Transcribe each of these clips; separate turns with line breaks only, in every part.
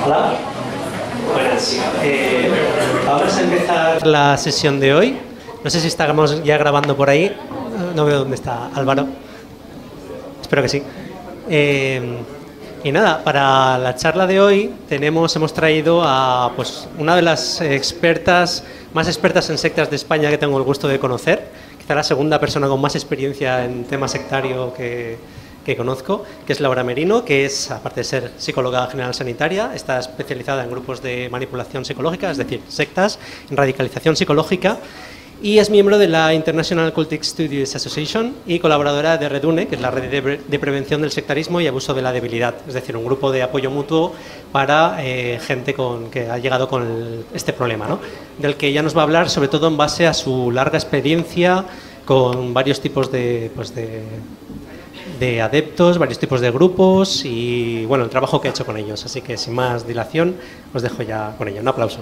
Hola. Buenas. Vamos a empezar la sesión de hoy. No sé si estamos ya grabando por ahí. No veo dónde está Álvaro. Espero que sí. Y nada, para la charla de hoy hemos traído a una de las más expertas en sectas de España que tengo el gusto de conocer. Quizá la segunda persona con más experiencia en tema sectario que conozco, que es Laura Merino, que es, aparte de ser psicóloga general sanitaria, está especializada en grupos de manipulación psicológica, es decir, sectas, en radicalización psicológica, y es miembro de la International Cultic Studies Association y colaboradora de Redune, que es la red de prevención del sectarismo y abuso de la debilidad, es decir, un grupo de apoyo mutuo para gente que ha llegado con este problema, ¿no? Del que ella nos va a hablar, sobre todo en base a su larga experiencia con varios tipos de adeptos, varios tipos de grupos y bueno, el trabajo que he hecho con ellos. Así que sin más dilación os dejo ya con ello. Un aplauso.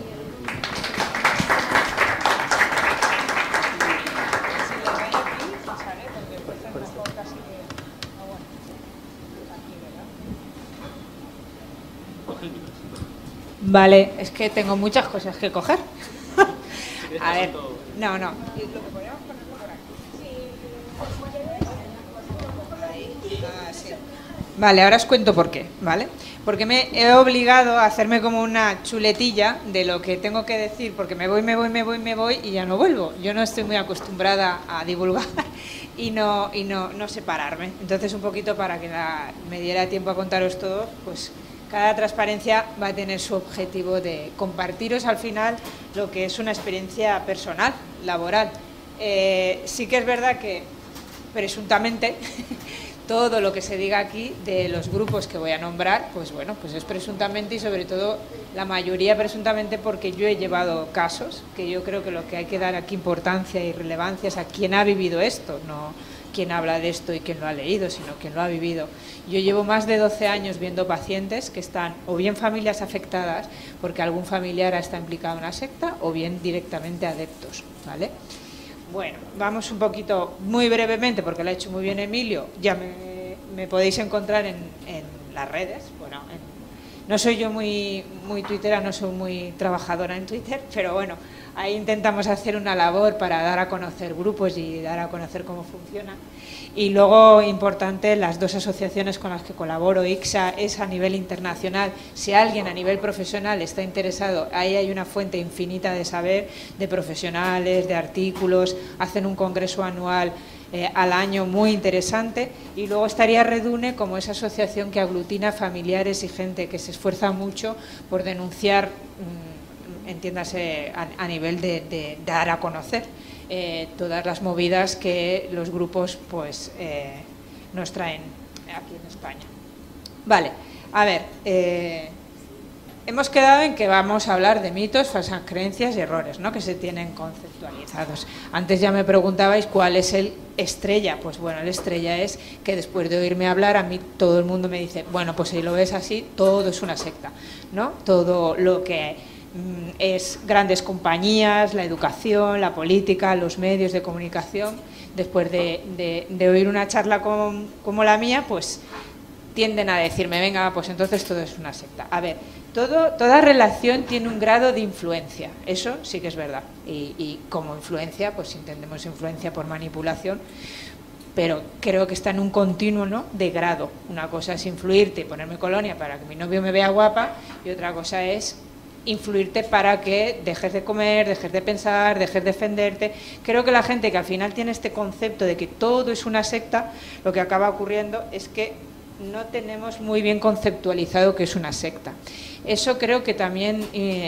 Vale, es que tengo muchas cosas que coger. A ver, no. Vale, ahora os cuento por qué, ¿vale? Porque me he obligado a hacerme como una chuletilla de lo que tengo que decir, porque me voy y ya no vuelvo. Yo no estoy muy acostumbrada a divulgar y no separarme. Entonces, un poquito para que me diera tiempo a contaros todo, pues cada transparencia va a tener su objetivo de compartiros al final lo que es una experiencia personal, laboral. Sí que es verdad que presuntamente todo lo que se diga aquí de los grupos que voy a nombrar, pues bueno, pues es presuntamente y sobre todo la mayoría presuntamente porque yo he llevado casos, que yo creo que lo que hay que dar aquí importancia y relevancia es a quien ha vivido esto, no quien habla de esto y quien lo ha leído, sino quien lo ha vivido. Yo llevo más de 12 años viendo pacientes que están o bien familias afectadas porque algún familiar está implicado en una secta o bien directamente adeptos, ¿vale? Bueno, vamos un poquito, muy brevemente, porque lo ha hecho muy bien Emilio, ya me podéis encontrar en las redes. Bueno, no soy yo muy tuitera, no soy muy trabajadora en Twitter, pero bueno, ahí intentamos hacer una labor para dar a conocer grupos y dar a conocer cómo funciona. Y luego, importante, las dos asociaciones con las que colaboro, ICSA es a nivel internacional. Si alguien a nivel profesional está interesado, ahí hay una fuente infinita de saber, de profesionales, de artículos, hacen un congreso anual al año muy interesante. Y luego estaría Redune como esa asociación que aglutina familiares y gente que se esfuerza mucho por denunciar, entiéndase, a nivel de dar a conocer todas las movidas que los grupos pues nos traen aquí en España. Vale, a ver, hemos quedado en que vamos a hablar de mitos, falsas creencias y errores, ¿no?, que se tienen conceptualizados. Antes ya me preguntabais cuál es el estrella. Pues bueno, el estrella es que después de oírme hablar, a mí todo el mundo me dice, bueno, pues si lo ves así, todo es una secta, ¿no? Todo lo que es grandes compañías, la educación, la política, los medios de comunicación, después de oír una charla como la mía, pues tienden a decirme, venga, pues entonces todo es una secta. A ver, toda relación tiene un grado de influencia, eso sí que es verdad, y como influencia, pues entendemos influencia por manipulación, pero creo que está en un continuo, ¿no?, de grado. Una cosa es influirte y ponerme colonia para que mi novio me vea guapa, y otra cosa es influirte para que dejes de comer, dejes de pensar, dejes de defenderte. Creo que la gente que al final tiene este concepto de que todo es una secta, lo que acaba ocurriendo es que no tenemos muy bien conceptualizado qué es una secta. Eso creo que también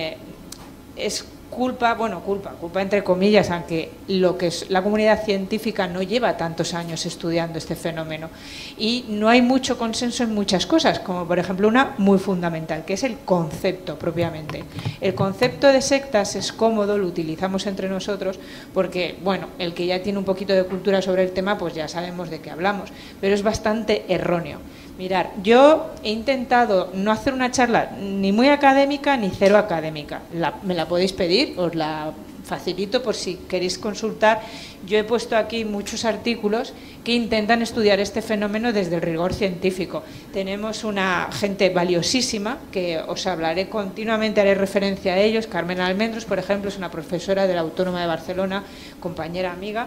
es culpa entre comillas, aunque lo que es la comunidad científica no lleva tantos años estudiando este fenómeno y no hay mucho consenso en muchas cosas, como por ejemplo una muy fundamental, que es el concepto propiamente. El concepto de sectas es cómodo, lo utilizamos entre nosotros porque, bueno, el que ya tiene un poquito de cultura sobre el tema, pues ya sabemos de qué hablamos, pero es bastante erróneo. Mirar, yo he intentado no hacer una charla ni muy académica ni cero académica. Me la podéis pedir, os la facilito por si queréis consultar. Yo he puesto aquí muchos artículos que intentan estudiar este fenómeno desde el rigor científico. Tenemos una gente valiosísima que os hablaré continuamente, haré referencia a ellos. Carmen Almendros, por ejemplo, es una profesora de la Autónoma de Barcelona, compañera amiga,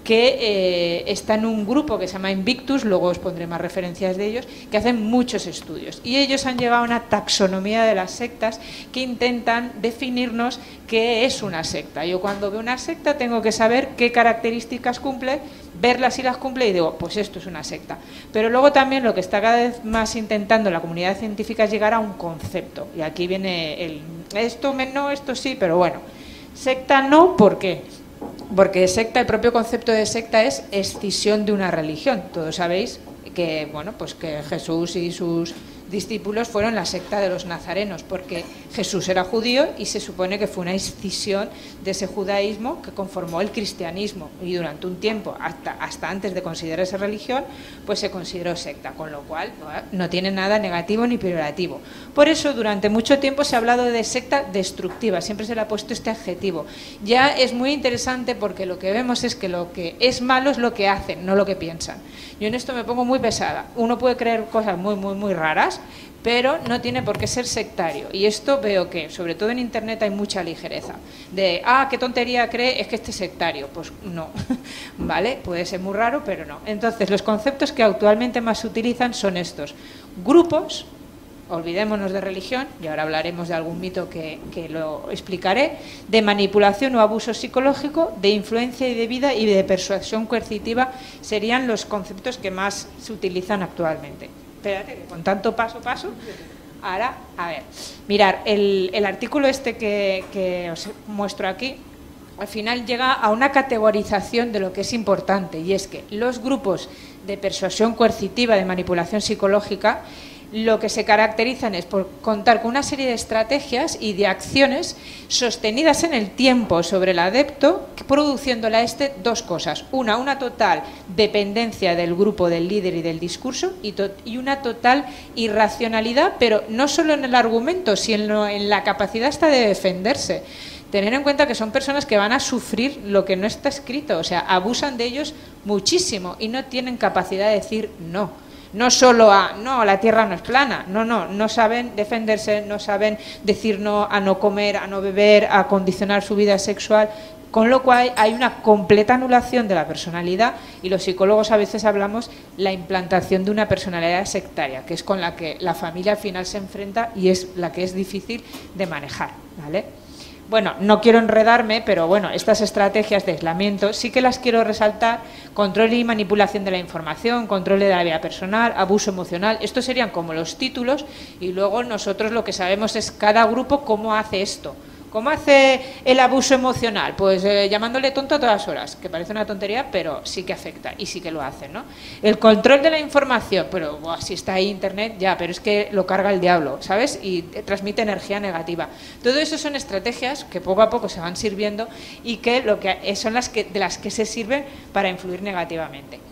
que está en un grupo que se llama Invictus, luego os pondré más referencias de ellos, que hacen muchos estudios. Y ellos han llegado a una taxonomía de las sectas que intentan definirnos qué es una secta. Yo cuando veo una secta tengo que saber qué características cumple, verlas si las cumple y digo, pues esto es una secta. Pero luego también lo que está cada vez más intentando la comunidad científica es llegar a un concepto. Y aquí viene esto no, esto sí, pero bueno. Secta no, ¿por qué? Porque secta, el propio concepto de secta es escisión de una religión. Todos sabéis que, bueno, pues que Jesús y sus discípulos fueron la secta de los nazarenos, porque Jesús era judío y se supone que fue una escisión de ese judaísmo que conformó el cristianismo, y durante un tiempo, hasta antes de considerarse religión, pues se consideró secta, con lo cual no tiene nada negativo ni peyorativo. Por eso durante mucho tiempo se ha hablado de secta destructiva, siempre se le ha puesto este adjetivo. Ya es muy interesante porque lo que vemos es que lo que es malo es lo que hacen, no lo que piensan. Yo en esto me pongo muy pesada. Uno puede creer cosas muy, muy, muy raras, pero no tiene por qué ser sectario. Y esto veo que, sobre todo en Internet, hay mucha ligereza. De, qué tontería cree, es que este es sectario. Pues no, ¿vale? Puede ser muy raro, pero no. Entonces, los conceptos que actualmente más se utilizan son estos. Grupos, olvidémonos de religión, y ahora hablaremos de algún mito que lo explicaré, de manipulación o abuso psicológico, de influencia y de vida y de persuasión coercitiva serían los conceptos que más se utilizan actualmente. Espérate, que con tanto paso, ahora, a ver, mirar, el artículo este que os muestro aquí, al final llega a una categorización de lo que es importante, y es que los grupos de persuasión coercitiva, de manipulación psicológica, lo que se caracterizan es por contar con una serie de estrategias y de acciones sostenidas en el tiempo sobre el adepto, produciéndole a dos cosas. Una total dependencia del grupo, del líder y del discurso, y una total irracionalidad, pero no solo en el argumento, sino en la capacidad hasta de defenderse. Tener en cuenta que son personas que van a sufrir lo que no está escrito, o sea, abusan de ellos muchísimo y no tienen capacidad de decir no. No solo no, la tierra no es plana, no saben defenderse, no saben decir no a no comer, a no beber, a condicionar su vida sexual, con lo cual hay una completa anulación de la personalidad, y los psicólogos a veces hablamos la implantación de una personalidad sectaria, que es con la que la familia al final se enfrenta y es la que es difícil de manejar, ¿vale? Bueno, no quiero enredarme, pero bueno, estas estrategias de aislamiento sí que las quiero resaltar: control y manipulación de la información, control de la vida personal, abuso emocional. Estos serían como los títulos, y luego nosotros lo que sabemos es cada grupo cómo hace esto. ¿Cómo hace el abuso emocional? Pues llamándole tonto a todas horas, que parece una tontería, pero sí que afecta y sí que lo hace, ¿no? El control de la información, pero si está ahí Internet, ya, pero es que lo carga el diablo, ¿sabes? Y transmite energía negativa. Todo eso son estrategias que poco a poco se van sirviendo y que son de las que se sirven para influir negativamente.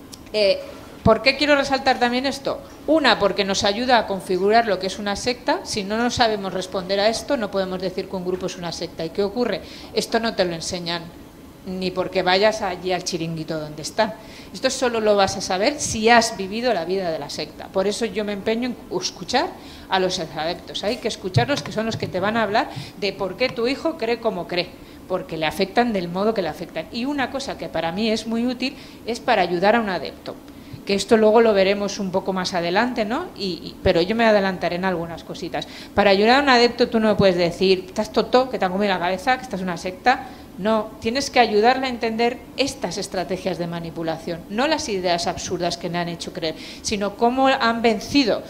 ¿Por qué quiero resaltar también esto? Una, porque nos ayuda a configurar lo que es una secta. Si no nos sabemos responder a esto, no podemos decir que un grupo es una secta. ¿Y qué ocurre? Esto no te lo enseñan ni porque vayas allí al chiringuito donde están. Esto solo lo vas a saber si has vivido la vida de la secta. Por eso yo me empeño en escuchar a los adeptos. Hay que escucharlos, que son los que te van a hablar de por qué tu hijo cree como cree, porque le afectan del modo que le afectan. Y una cosa que para mí es muy útil es para ayudar a un adepto, que esto luego lo veremos un poco más adelante, ¿no? Pero yo me adelantaré en algunas cositas. Para ayudar a un adepto tú no me puedes decir, estás tonto, que te han comido la cabeza, que estás en una secta. No, tienes que ayudarle a entender estas estrategias de manipulación, no las ideas absurdas que le han hecho creer, sino cómo han vencido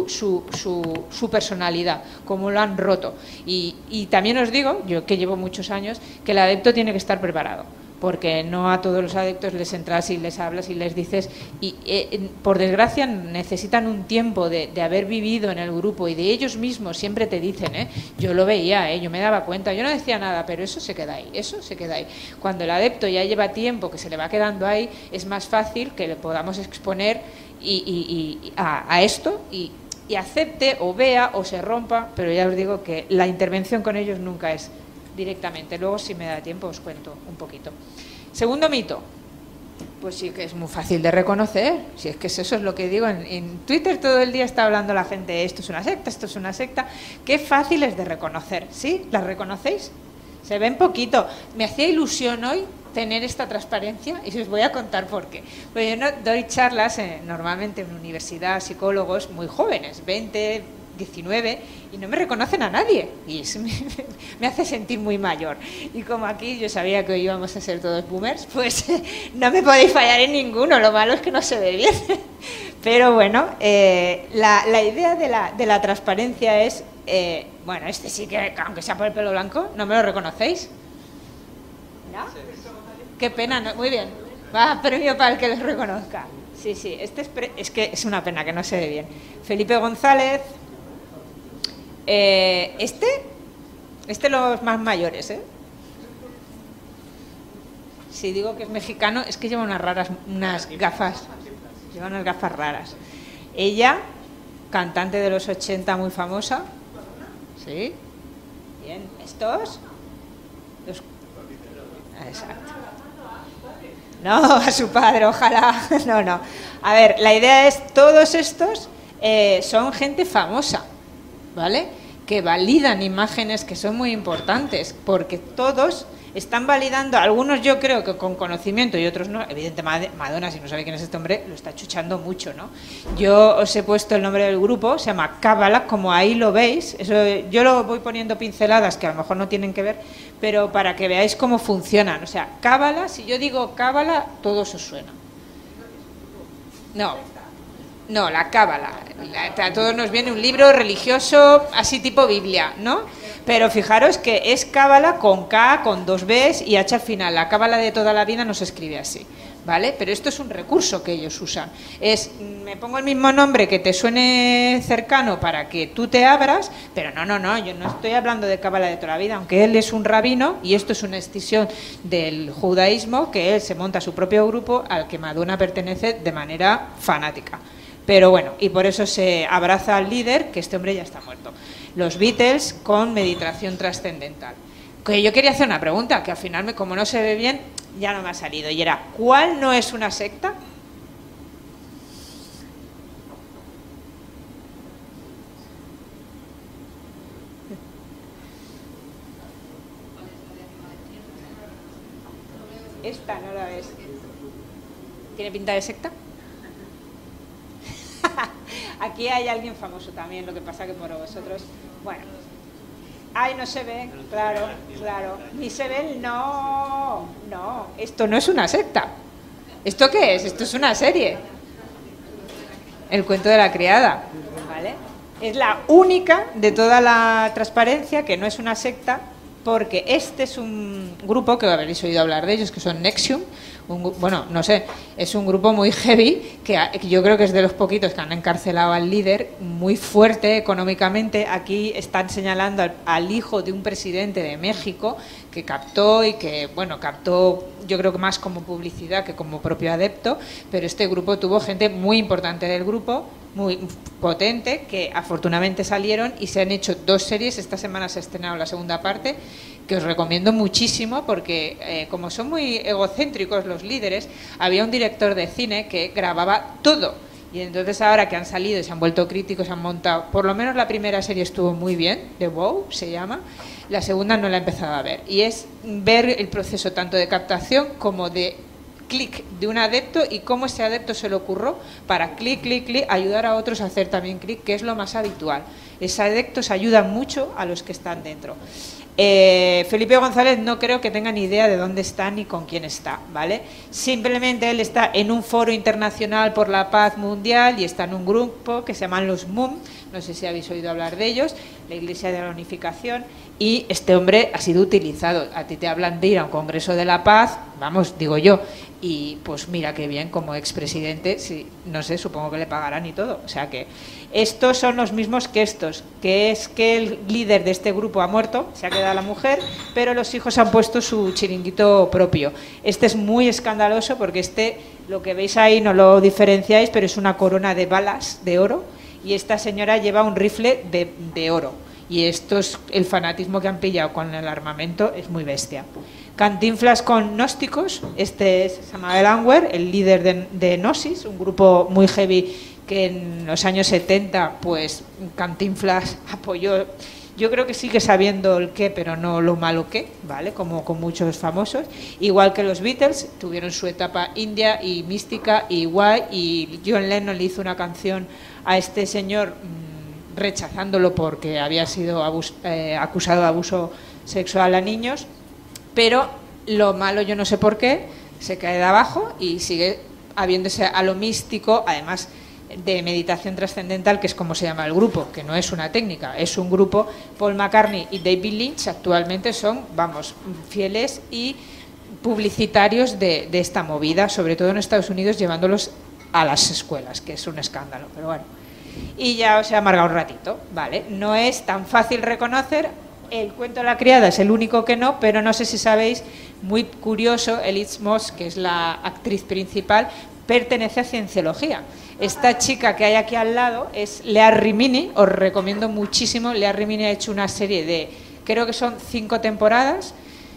su personalidad, cómo lo han roto. Y también os digo, yo que llevo muchos años, que el adepto tiene que estar preparado, porque no a todos los adeptos les entras y les hablas y les dices, y por desgracia necesitan un tiempo de haber vivido en el grupo, y de ellos mismos siempre te dicen, yo lo veía, yo me daba cuenta, yo no decía nada, pero eso se queda ahí, eso se queda ahí. Cuando el adepto ya lleva tiempo que se le va quedando ahí, es más fácil que le podamos exponer a esto y acepte o vea o se rompa, pero ya os digo que la intervención con ellos nunca es directamente. Luego, si me da tiempo, os cuento un poquito. Segundo mito, pues sí que es muy fácil de reconocer, si es que eso es lo que digo, en Twitter todo el día está hablando la gente, esto es una secta, esto es una secta, qué fácil es de reconocer, ¿sí? ¿Las reconocéis? Se ven poquito. Me hacía ilusión hoy tener esta transparencia y os voy a contar por qué. Pues yo no doy charlas normalmente en universidad, psicólogos muy jóvenes, 20, 19, y no me reconocen a nadie y eso me hace sentir muy mayor. Y como aquí yo sabía que hoy íbamos a ser todos boomers, pues no me podéis fallar en ninguno, lo malo es que no se ve bien. Pero bueno, la idea de la transparencia es, bueno, este sí que, aunque sea por el pelo blanco, ¿no me lo reconocéis? ¿No? Qué pena, ¿no? Muy bien. Va, premio para el que los reconozca. Sí, sí, es que es una pena que no se ve bien. Felipe González. Los más mayores, ¿eh? Si digo que es mexicano, es que lleva unas gafas raras. Ella, cantante de los 80 muy famosa. Sí. Bien, estos. Exacto. No, a su padre, ojalá. No. A ver, la idea es, todos estos son gente famosa, ¿vale? Que validan imágenes que son muy importantes, porque todos están validando, algunos yo creo que con conocimiento y otros no. Evidentemente Madonna, si no sabe quién es este hombre, lo está chuchando mucho, ¿no? Yo os he puesto el nombre del grupo, se llama Cábala, como ahí lo veis. Eso, yo lo voy poniendo pinceladas que a lo mejor no tienen que ver, pero para que veáis cómo funcionan. O sea, Cábala, si yo digo Cábala, todos os suena. No, la Cábala. A todos nos viene un libro religioso, así tipo Biblia, ¿no? Pero fijaros que es Cábala con K, con 2 Bs y H al final. La Cábala de toda la vida no se escribe así, ¿vale? Pero esto es un recurso que ellos usan. Me pongo el mismo nombre que te suene cercano para que tú te abras, pero no, yo no estoy hablando de Cábala de toda la vida, aunque él es un rabino y esto es una escisión del judaísmo, que él se monta su propio grupo al que Madonna pertenece de manera fanática. Pero bueno, y por eso se abraza al líder, que este hombre ya está muerto. Los Beatles con meditación trascendental. Que yo quería hacer una pregunta, que al final, como no se ve bien, ya no me ha salido. Y era, ¿cuál no es una secta? Esta no la ves. ¿Tiene pinta de secta? Aquí hay alguien famoso también, lo que pasa que por vosotros, bueno, ay, no se ve, claro, ni se ve, no, esto no es una secta. ¿Esto qué es? Esto es una serie. El cuento de la criada, ¿vale? Es la única de toda la transparencia que no es una secta, porque este es un grupo que habréis oído hablar de ellos, que son NXIVM. Bueno, no sé, es un grupo muy heavy, que yo creo que es de los poquitos que han encarcelado al líder, muy fuerte económicamente. Aquí están señalando al hijo de un presidente de México que captó y que, bueno, captó yo creo que más como publicidad que como propio adepto, pero este grupo tuvo gente muy importante del grupo, muy potente, que afortunadamente salieron y se han hecho 2 series. Esta semana se ha estrenado la segunda parte, que os recomiendo muchísimo porque como son muy egocéntricos los líderes, había un director de cine que grababa todo. Y entonces ahora que han salido y se han vuelto críticos, se han montado, por lo menos la primera serie estuvo muy bien, The Wow se llama, la segunda no la he empezado a ver. Y es ver el proceso tanto de captación como de clic de un adepto y cómo ese adepto se le ocurrió para clic, ayudar a otros a hacer también clic, que es lo más habitual. Esos adeptos ayudan mucho a los que están dentro. Felipe González no creo que tenga ni idea de dónde está ni con quién está, ¿vale? Simplemente él está en un foro internacional por la paz mundial y está en un grupo que se llaman los MUM, no sé si habéis oído hablar de ellos, la Iglesia de la Unificación, Y este hombre ha sido utilizado. A ti te hablan de ir a un Congreso de la Paz, vamos, digo yo, y pues mira qué bien, como expresidente, sí, no sé, supongo que le pagarán y todo. O sea que estos son los mismos que estos, que es que el líder de este grupo ha muerto, se ha quedado la mujer, pero los hijos han puesto su chiringuito propio. Este es muy escandaloso porque este, lo que veis ahí no lo diferenciáis, pero es una corona de balas de oro, y esta señora lleva un rifle de oro. Y esto es el fanatismo que han pillado con el armamento, es muy bestia. Cantinflas con gnósticos, este es Samael Anwer, el líder de Gnosis, un grupo muy heavy que en los años 70 pues Cantinflas apoyó. Yo creo que sigue sabiendo el qué, pero no lo malo que, ¿vale? Como con muchos famosos. Igual que los Beatles, tuvieron su etapa india y mística y guay, y John Lennon le hizo una canción a este señor rechazándolo porque había sido acusado de abuso sexual a niños, pero lo malo, yo no sé por qué, se cae de abajo y sigue habiéndose a lo místico, además de meditación trascendental, que es como se llama el grupo, que no es una técnica, es un grupo. Paul McCartney y David Lynch actualmente son, vamos, fieles y publicitarios de esta movida, sobre todo en Estados Unidos, llevándolos a las escuelas, que es un escándalo, pero bueno. Y ya os he amargado un ratito, ¿vale? No es tan fácil reconocer. El cuento de la criada es el único que no, pero no sé si sabéis, muy curioso, Elise Moss, que es la actriz principal, pertenece a Cienciología. Esta chica que hay aquí al lado es Lea Rimini, os recomiendo muchísimo. Lea Rimini ha hecho una serie de, creo que son 5 temporadas,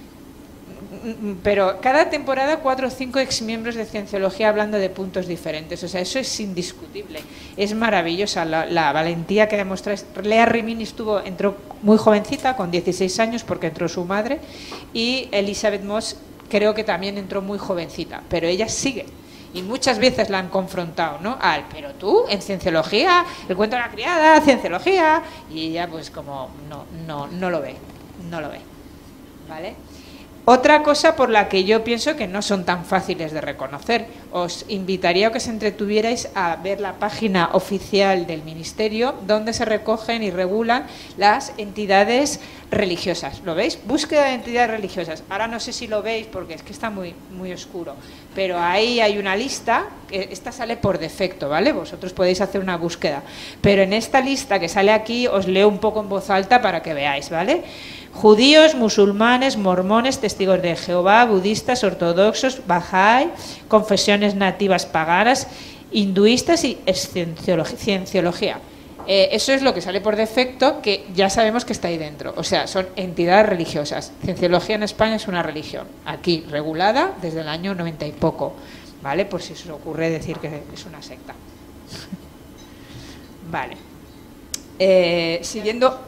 pero cada temporada 4 o 5 exmiembros de Cienciología hablando de puntos diferentes. O sea, eso es indiscutible. Es maravillosa la valentía que demuestra. Lea Rimini entró muy jovencita, con 16 años, porque entró su madre, y Elizabeth Moss creo que también entró muy jovencita, pero ella sigue. Y muchas veces la han confrontado, ¿no? Pero tú, en Cienciología, el cuento de la criada, Cienciología, y ella pues como no lo ve, ¿vale? Otra cosa por la que yo pienso que no son tan fáciles de reconocer, os invitaría a que os entretuvierais a ver la página oficial del Ministerio, donde se recogen y regulan las entidades religiosas. ¿Lo veis? Búsqueda de entidades religiosas. Ahora no sé si lo veis porque es que está muy, muy oscuro, pero ahí hay una lista, que esta sale por defecto, ¿vale? Vosotros podéis hacer una búsqueda, pero en esta lista que sale aquí os leo un poco en voz alta para que veáis, ¿vale? Judíos, musulmanes, mormones, testigos de Jehová, budistas, ortodoxos, Bahá'í, confesiones nativas paganas, hinduistas y cienciología. Eso es lo que sale por defecto, que ya sabemos que está ahí dentro. O sea, son entidades religiosas. Cienciología en España es una religión, aquí regulada desde el año 90 y poco, ¿vale? Por si os ocurre decir que es una secta. Vale. Siguiendo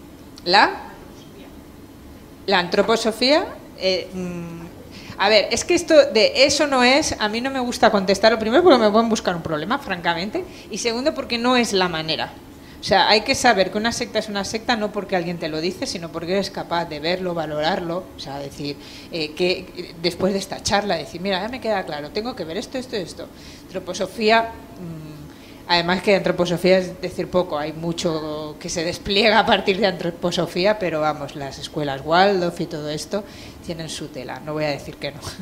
la antroposofía, a ver, es que esto de eso no es, a mí no me gusta contestarlo, primero porque me pueden buscar un problema, francamente, y segundo porque no es la manera. O sea, hay que saber que una secta es una secta no porque alguien te lo dice, sino porque eres capaz de verlo, valorarlo, o sea, decir, que después de esta charla, decir, mira, ya me queda claro, tengo que ver esto. Antroposofía, además que antroposofía es decir poco, hay mucho que se despliega a partir de antroposofía, pero vamos, las escuelas Waldorf y todo esto tienen su tela, no voy a decir que no.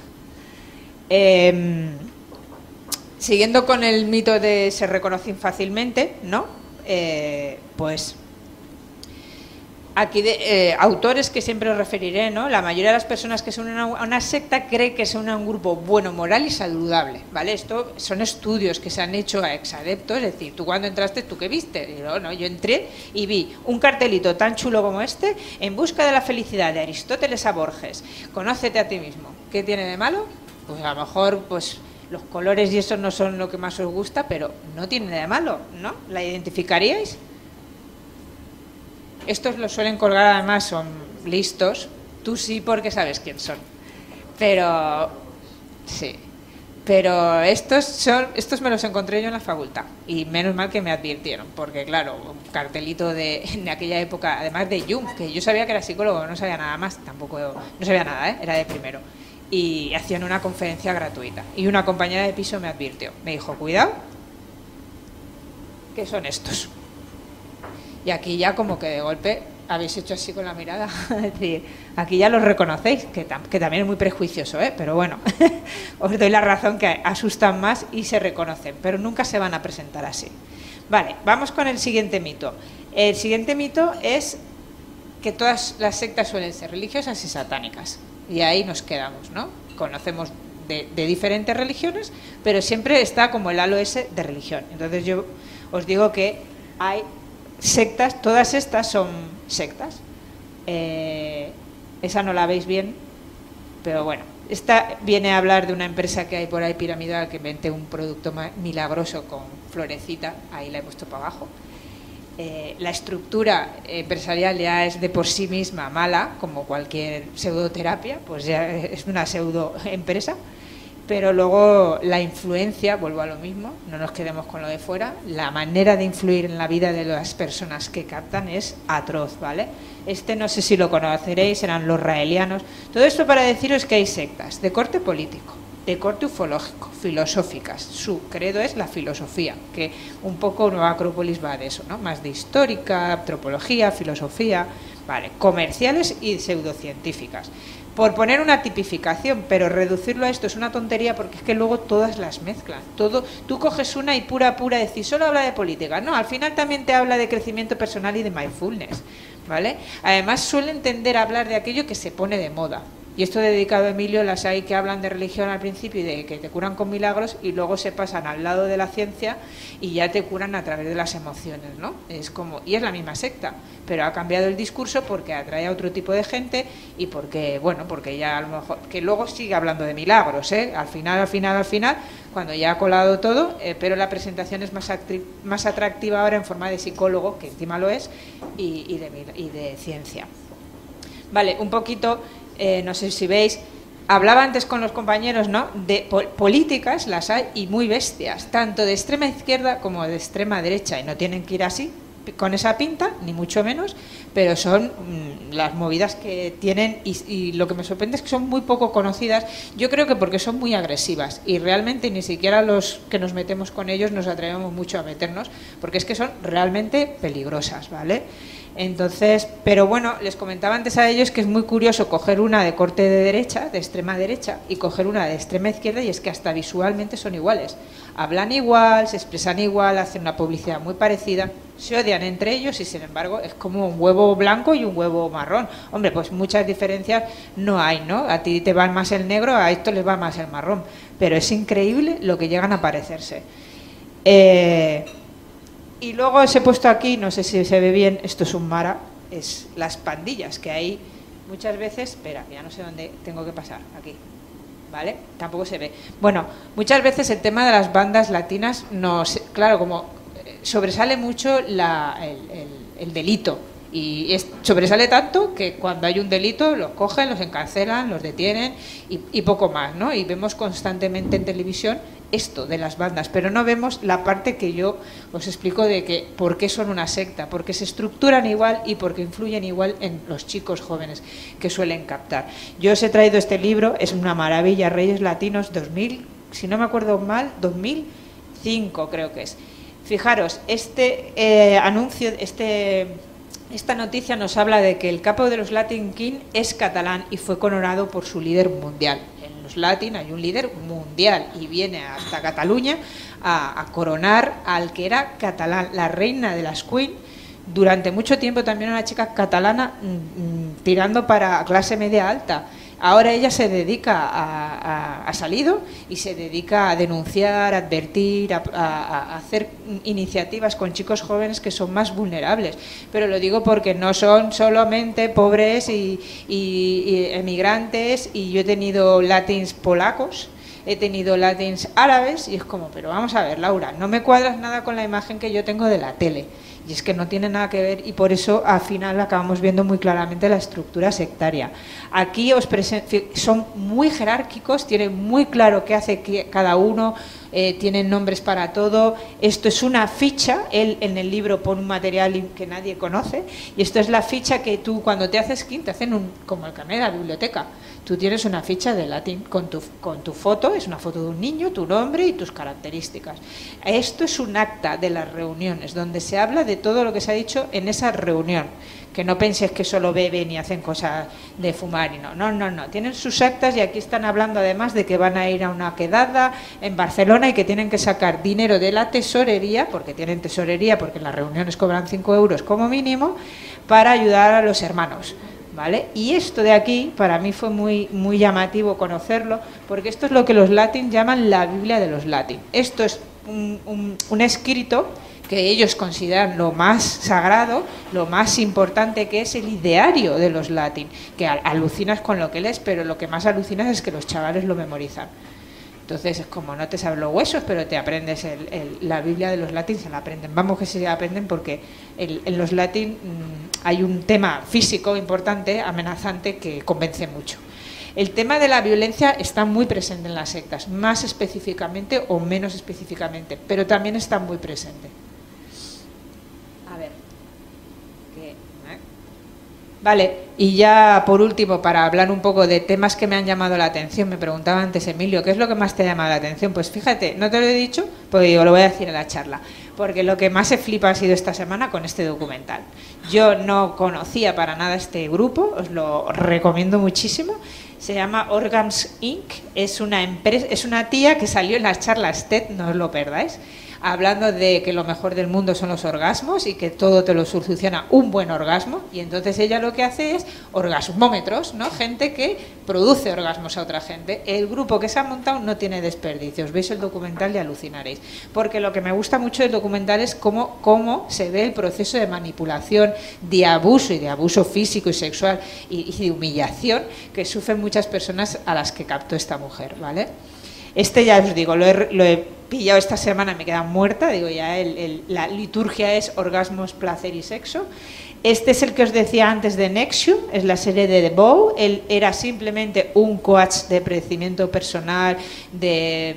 Siguiendo con el mito de se reconocen fácilmente, ¿no? Pues aquí autores que siempre os referiré, ¿no? La mayoría de las personas que se unen a una secta cree que se unen a un grupo bueno, moral y saludable, ¿vale? Esto son estudios que se han hecho a exadeptos, es decir, tú cuando entraste, ¿tú qué viste? Y no, yo entré y vi un cartelito tan chulo como este, en busca de la felicidad, de Aristóteles a Borges, conócete a ti mismo. ¿Qué tiene de malo? Pues a lo mejor, pues los colores y eso no son lo que más os gusta, pero no tiene de malo, ¿no? ¿La identificaríais? Estos los suelen colgar, además son listos. Tú sí, porque sabes quién son. Pero sí. Pero estos me los encontré yo en la facultad. Y menos mal que me advirtieron. Porque claro, un cartelito en aquella época, además de Jung, que yo sabía que era psicólogo, no sabía nada más, tampoco, no sabía nada, era de primero. Y hacían una conferencia gratuita. Y una compañera de piso me advirtió. Me dijo, cuidado, ¿qué son estos? Y aquí ya como que de golpe habéis hecho así con la mirada. Es decir, aquí ya los reconocéis, que también es muy prejuicioso, pero bueno, os doy la razón, que asustan más y se reconocen, pero nunca se van a presentar así. Vale, vamos con el siguiente mito. El siguiente mito es que todas las sectas suelen ser religiosas y satánicas. Y ahí nos quedamos, ¿no? Conocemos de diferentes religiones, pero siempre está como el halo ese de religión. Entonces yo os digo que hay sectas, todas estas son sectas. Esa no la veis bien, pero bueno. Esta viene a hablar de una empresa que hay por ahí piramidal que vende un producto milagroso con florecita, ahí la he puesto para abajo. La estructura empresarial ya es de por sí misma mala, como cualquier pseudoterapia, pues ya es una pseudoempresa. Pero luego la influencia, vuelvo a lo mismo, no nos quedemos con lo de fuera, la manera de influir en la vida de las personas que captan es atroz, ¿vale? No sé si lo conoceréis, eran los raelianos. Todo esto para deciros que hay sectas de corte político, de corte ufológico, filosóficas. Su credo es la filosofía, que un poco Nueva Acrópolis va de eso, ¿no? Más de histórica, antropología, filosofía, ¿vale? Comerciales y pseudocientíficas. Por poner una tipificación, pero reducirlo a esto es una tontería, porque es que luego todas las mezclan. Tú coges una y pura decir, solo habla de política. No, al final también te habla de crecimiento personal y de mindfulness, ¿vale? Además suelen tender a hablar de aquello que se pone de moda. Y esto dedicado a Emilio, las hay que hablan de religión al principio y de que te curan con milagros, y luego se pasan al lado de la ciencia y ya te curan a través de las emociones, ¿no? Y es la misma secta, pero ha cambiado el discurso porque atrae a otro tipo de gente y porque ya a lo mejor, que luego sigue hablando de milagros, Al final, cuando ya ha colado todo, pero la presentación es más atractiva ahora en forma de psicólogo, que encima lo es, y de ciencia. Vale, un poquito... no sé si veis, hablaba antes con los compañeros, ¿no? De políticas las hay y muy bestias, tanto de extrema izquierda como de extrema derecha, y no tienen que ir así, con esa pinta, ni mucho menos, pero son las movidas que tienen y lo que me sorprende es que son muy poco conocidas, yo creo que porque son muy agresivas y realmente ni siquiera los que nos metemos con ellos nos atrevemos mucho a meternos, porque es que son realmente peligrosas, ¿vale? Entonces, pero bueno, les comentaba antes a ellos que es muy curioso coger una de corte de derecha, de extrema derecha, y coger una de extrema izquierda, y es que hasta visualmente son iguales. Hablan igual, se expresan igual, hacen una publicidad muy parecida, se odian entre ellos y sin embargo es como un huevo blanco y un huevo marrón. Hombre, pues muchas diferencias no hay, ¿no? A ti te va más el negro, a esto les va más el marrón. Pero es increíble lo que llegan a parecerse. Y luego os he puesto aquí, no sé si se ve bien, esto es un Mara, es las pandillas que hay muchas veces. Espera, ya no sé dónde tengo que pasar, aquí, ¿vale? Tampoco se ve. Bueno, muchas veces el tema de las bandas latinas, claro, como sobresale mucho el delito, y sobresale tanto que cuando hay un delito los cogen, los encarcelan, los detienen y poco más, ¿no? Y vemos constantemente en televisión esto de las bandas, pero no vemos la parte que yo os explico de que por qué son una secta, porque se estructuran igual y porque influyen igual en los chicos jóvenes que suelen captar. Yo os he traído este libro, es una maravilla, Reyes Latinos 2000, si no me acuerdo mal, 2005 creo que es. Fijaros, anuncio, esta noticia nos habla de que el capo de los Latin King es catalán y fue coronado por su líder mundial. En los Latin hay un líder mundial y viene hasta Cataluña a coronar al que era catalán, la reina de las Queen. Durante mucho tiempo también una chica catalana tirando para clase media alta. Ahora ella se dedica ha salido y se dedica a denunciar, a advertir, a hacer iniciativas con chicos jóvenes que son más vulnerables. Pero lo digo porque no son solamente pobres y emigrantes, y yo he tenido latins polacos, he tenido latins árabes, y es como, pero vamos a ver, Laura, no me cuadras nada con la imagen que yo tengo de la tele. Y es que no tiene nada que ver, y por eso al final acabamos viendo muy claramente la estructura sectaria. Aquí son muy jerárquicos, tienen muy claro qué hace cada uno, tienen nombres para todo. Esto es una ficha, él en el libro pone un material que nadie conoce, y esto es la ficha que tú cuando te haces skin te hacen como el carnet de la biblioteca. Tú tienes una ficha de latín con tu foto, es una foto de un niño, tu nombre y tus características. Esto es un acta de las reuniones donde se habla de todo lo que se ha dicho en esa reunión. Que no penséis que solo beben y hacen cosas de fumar y no. Tienen sus actas y aquí están hablando además de que van a ir a una quedada en Barcelona y que tienen que sacar dinero de la tesorería, porque tienen tesorería, porque en las reuniones cobran 5 euros como mínimo, para ayudar a los hermanos. ¿Vale? Y esto de aquí para mí fue muy llamativo conocerlo, porque esto es lo que los latín llaman la Biblia de los latín. Esto es un escrito que ellos consideran lo más sagrado, lo más importante, que es el ideario de los latín, que alucinas con lo que lees, pero lo que más alucinas es que los chavales lo memorizan. Entonces es como no te sabes los huesos, pero te aprendes la Biblia de los latín, se la aprenden. Vamos que se la aprenden porque en los latín hay un tema físico importante, amenazante, que convence mucho. El tema de la violencia está muy presente en las sectas, más específicamente o menos específicamente, pero también está muy presente. Vale, y ya por último, para hablar un poco de temas que me han llamado la atención, me preguntaba antes Emilio, ¿qué es lo que más te ha llamado la atención? Pues fíjate, no te lo he dicho, pues yo lo voy a decir en la charla, porque lo que más se flipa ha sido esta semana con este documental. Yo no conocía para nada este grupo, os lo recomiendo muchísimo. Se llama Orgasms Inc. Es una empresa, es una tía que salió en las charlas TED, no os lo perdáis, hablando de que lo mejor del mundo son los orgasmos y que todo te lo soluciona un buen orgasmo, y entonces ella lo que hace es orgasmómetros, ¿no? Gente que produce orgasmos a otra gente. El grupo que se ha montado no tiene desperdicios, veis el documental y alucinaréis, porque lo que me gusta mucho del documental es cómo se ve el proceso de manipulación, de abuso y de abuso físico y sexual y de humillación que sufren muchas personas a las que captó esta mujer, ¿vale? Este ya os digo, lo he pillado esta semana, me queda muerta, digo ya, la liturgia es orgasmos, placer y sexo. Este es el que os decía antes de Nexium, es la serie de The Bow. Él era simplemente un coach de crecimiento personal, de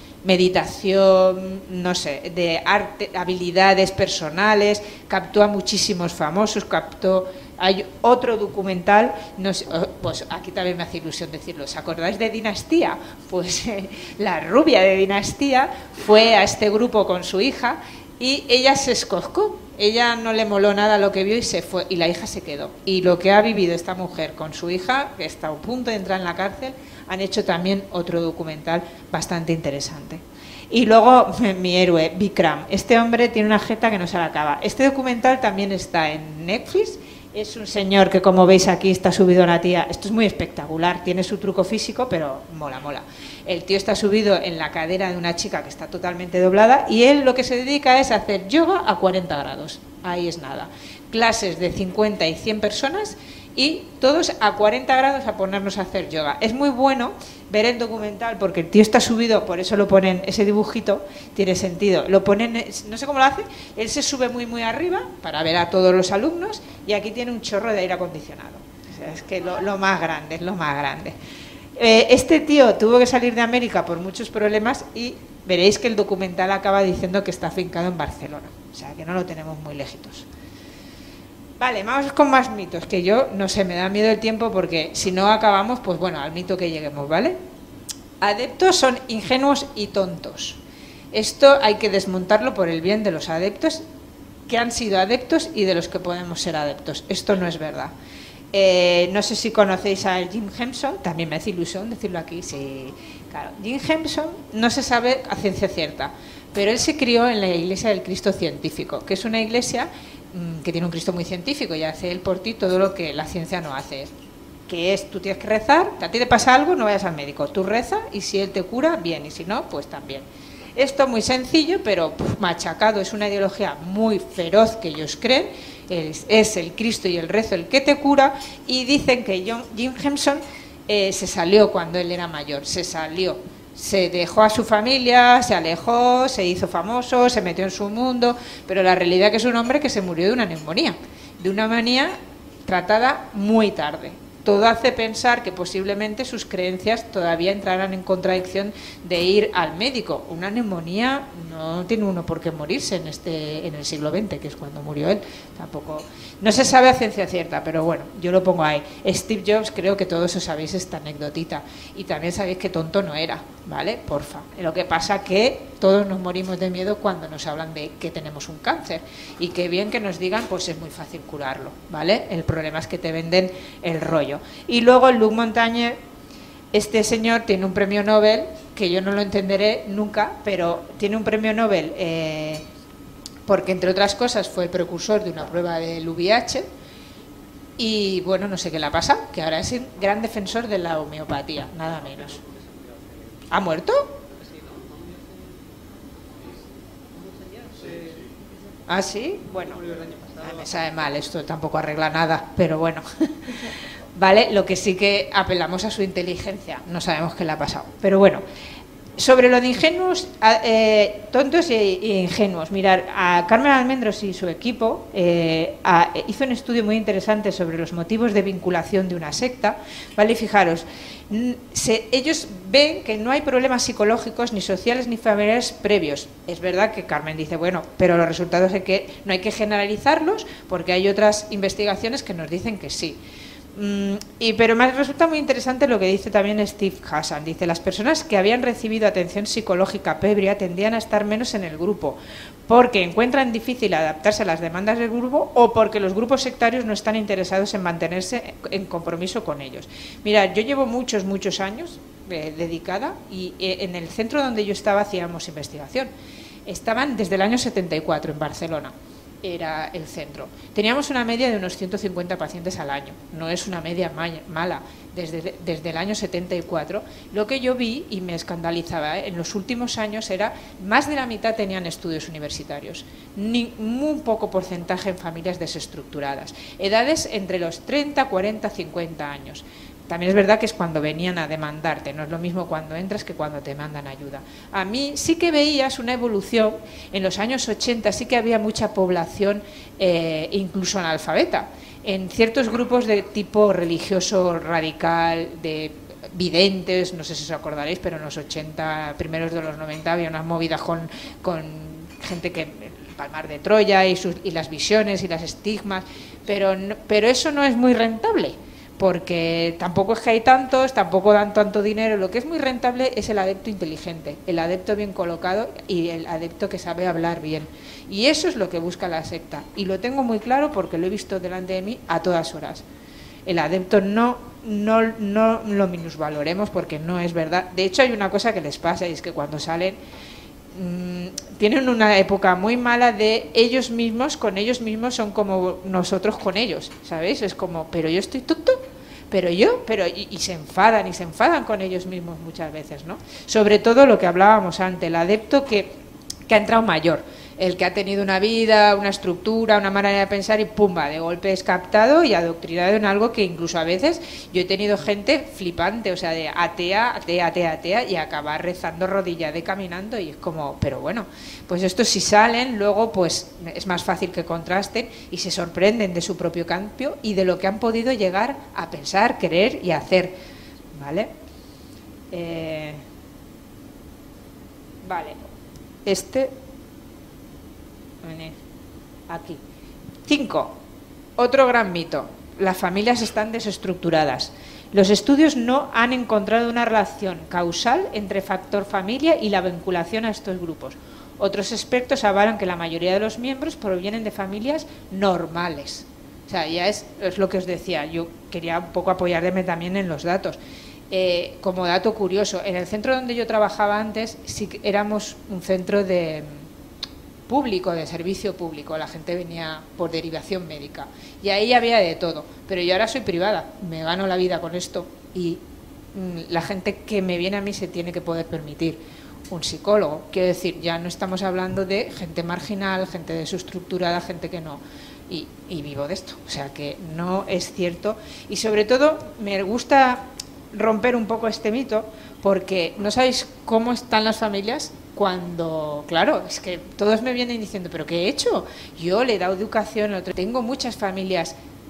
meditación, no sé, de arte, habilidades personales, captó a muchísimos famosos, hay otro documental, no sé, pues aquí también me hace ilusión decirlo, ¿os acordáis de Dinastía? Pues la rubia de Dinastía fue a este grupo con su hija y ella se escoscó, ella no le moló nada lo que vio y se fue, y la hija se quedó. Y lo que ha vivido esta mujer con su hija, que está a punto de entrar en la cárcel, han hecho también otro documental bastante interesante. Y luego mi héroe, Bikram, este hombre tiene una jeta que no se la acaba. Este documental también está en Netflix. Es un señor que, como veis aquí, está subido a una tía. Esto es muy espectacular, tiene su truco físico, pero mola. El tío está subido en la cadera de una chica que está totalmente doblada y él lo que se dedica es a hacer yoga a 40 grados. Ahí es nada. Clases de 50 y 100 personas y todos a 40 grados a ponernos a hacer yoga. Es muy bueno ver el documental porque el tío está subido, por eso lo ponen, ese dibujito tiene sentido, lo ponen, no sé cómo lo hace, él se sube muy arriba para ver a todos los alumnos y aquí tiene un chorro de aire acondicionado. O sea, es que lo más grande, es lo más grande. Este tío tuvo que salir de América por muchos problemas y veréis que el documental acaba diciendo que está afincado en Barcelona, o sea que no lo tenemos muy lejitos. Vale, vamos con más mitos, que yo, no sé, me da miedo el tiempo porque si no acabamos, pues bueno, al mito que lleguemos, ¿vale? Adeptos son ingenuos y tontos. Esto hay que desmontarlo por el bien de los adeptos que han sido adeptos y de los que podemos ser adeptos. Esto no es verdad. No sé si conocéis a Jim Henson, también me hace ilusión decirlo aquí, sí, claro. Jim Henson no se sabe a ciencia cierta, pero él se crió en la Iglesia del Cristo Científico, que es una iglesia que tiene un Cristo muy científico y hace él por ti todo lo que la ciencia no hace, que es, tú tienes que rezar, a ti te pasa algo, no vayas al médico, tú reza y si él te cura, bien, y si no, pues también. Esto muy sencillo, pero machacado, es una ideología muy feroz que ellos creen, es el Cristo y el rezo el que te cura, y dicen que Jim Henson se salió cuando él era mayor, se salió. Se dejó a su familia, se alejó, se hizo famoso, se metió en su mundo, pero la realidad es que es un hombre que se murió de una neumonía tratada muy tarde. todo hace pensar que posiblemente sus creencias todavía entrarán en contradicción de ir al médico. Una neumonía no tiene uno por qué morirse en el siglo XX, que es cuando murió él. Tampoco, no se sabe a ciencia cierta, pero bueno, yo lo pongo ahí. Steve Jobs, creo que todos os sabéis esta anécdotita. Y también sabéis que tonto no era, ¿vale? Porfa. Lo que pasa que todos nos morimos de miedo cuando nos hablan de que tenemos un cáncer. Y qué bien que nos digan, pues es muy fácil curarlo, ¿vale? El problema es que te venden el rollo. Y luego Luc Montagnier, este señor tiene un premio Nobel, que yo no lo entenderé nunca, pero tiene un premio Nobel porque, entre otras cosas, fue el precursor de una prueba del VIH. Y bueno, no sé qué le ha pasado, que ahora es un gran defensor de la homeopatía, nada menos. ¿Ha muerto? ¿Ah, sí? Bueno, me sabe mal, esto tampoco arregla nada, pero bueno. Vale, lo que sí que apelamos a su inteligencia, no sabemos qué le ha pasado. Pero bueno, sobre lo de ingenuos, tontos e ingenuos, mirar, a Carmen Almendros y su equipo hizo un estudio muy interesante sobre los motivos de vinculación de una secta, ¿vale? Y fijaros, ellos ven que no hay problemas psicológicos, ni sociales, ni familiares previos. Es verdad que Carmen dice, bueno, pero los resultados de que no hay que generalizarlos, porque hay otras investigaciones que nos dicen que sí. Pero me resulta muy interesante lo que dice también Steve Hassan. Dice, las personas que habían recibido atención psicológica previa tendían a estar menos en el grupo porque encuentran difícil adaptarse a las demandas del grupo o porque los grupos sectarios no están interesados en mantenerse en compromiso con ellos. Mirad, yo llevo muchos años dedicada y en el centro donde yo estaba hacíamos investigación. Estaban desde el año 74 en Barcelona. Era el centro. Teníamos una media de unos 150 pacientes al año. No es una media mala. Desde el año 74, lo que yo vi y me escandalizaba en los últimos años era más de la mitad tenían estudios universitarios. Muy poco porcentaje en familias desestructuradas. Edades entre los 30, 40, 50 años. También es verdad que es cuando venían a demandarte, no es lo mismo cuando entras que cuando te mandan ayuda. A mí sí que veías una evolución, en los años 80 sí que había mucha población incluso analfabeta, en ciertos grupos de tipo religioso radical, de videntes, no sé si os acordaréis, pero en los 80, primeros de los 90 había unas movidas con gente que... Palmar de Troya y las visiones y las estigmas, pero eso no es muy rentable. Porque tampoco es que hay tantos, tampoco dan tanto dinero. Lo que es muy rentable es el adepto inteligente, el adepto bien colocado y el adepto que sabe hablar bien. Y eso es lo que busca la secta. Y lo tengo muy claro porque lo he visto delante de mí a todas horas. El adepto no lo minusvaloremos porque no es verdad. De hecho, hay una cosa que les pasa y es que cuando salen tienen una época muy mala de ellos mismos, con ellos mismos son como nosotros con ellos, ¿sabéis? Es como, pero yo estoy tonto, y se enfadan con ellos mismos muchas veces, ¿no? Sobre todo lo que hablábamos antes, el adepto que ha entrado mayor, el que ha tenido una vida, una estructura, una manera de pensar y pumba, de golpe es captado y adoctrinado en algo que incluso a veces yo he tenido gente flipante, o sea, de atea y acabar rezando rodillada y caminando y es como, pero bueno, pues estos si salen, luego pues es más fácil que contrasten y se sorprenden de su propio cambio y de lo que han podido llegar a pensar, querer y hacer, ¿vale? Vale, aquí. 5. Otro gran mito. Las familias están desestructuradas. Los estudios no han encontrado una relación causal entre factor familia y la vinculación a estos grupos. Otros expertos avalan que la mayoría de los miembros provienen de familias normales. O sea, ya es lo que os decía. Yo quería un poco apoyarme también en los datos. Como dato curioso, en el centro donde yo trabajaba antes, sí que éramos un centro de servicio público, la gente venía por derivación médica y ahí había de todo, pero yo ahora soy privada, me gano la vida con esto y la gente que me viene a mí se tiene que poder permitir un psicólogo, quiero decir, ya no estamos hablando de gente marginal, gente desestructurada, gente que no, y vivo de esto, o sea que no es cierto y sobre todo me gusta romper un poco este mito porque no sabéis cómo están las familias cuando, claro, es que todos me vienen diciendo, ¿pero qué he hecho? Yo le he dado educación, tengo muchas familias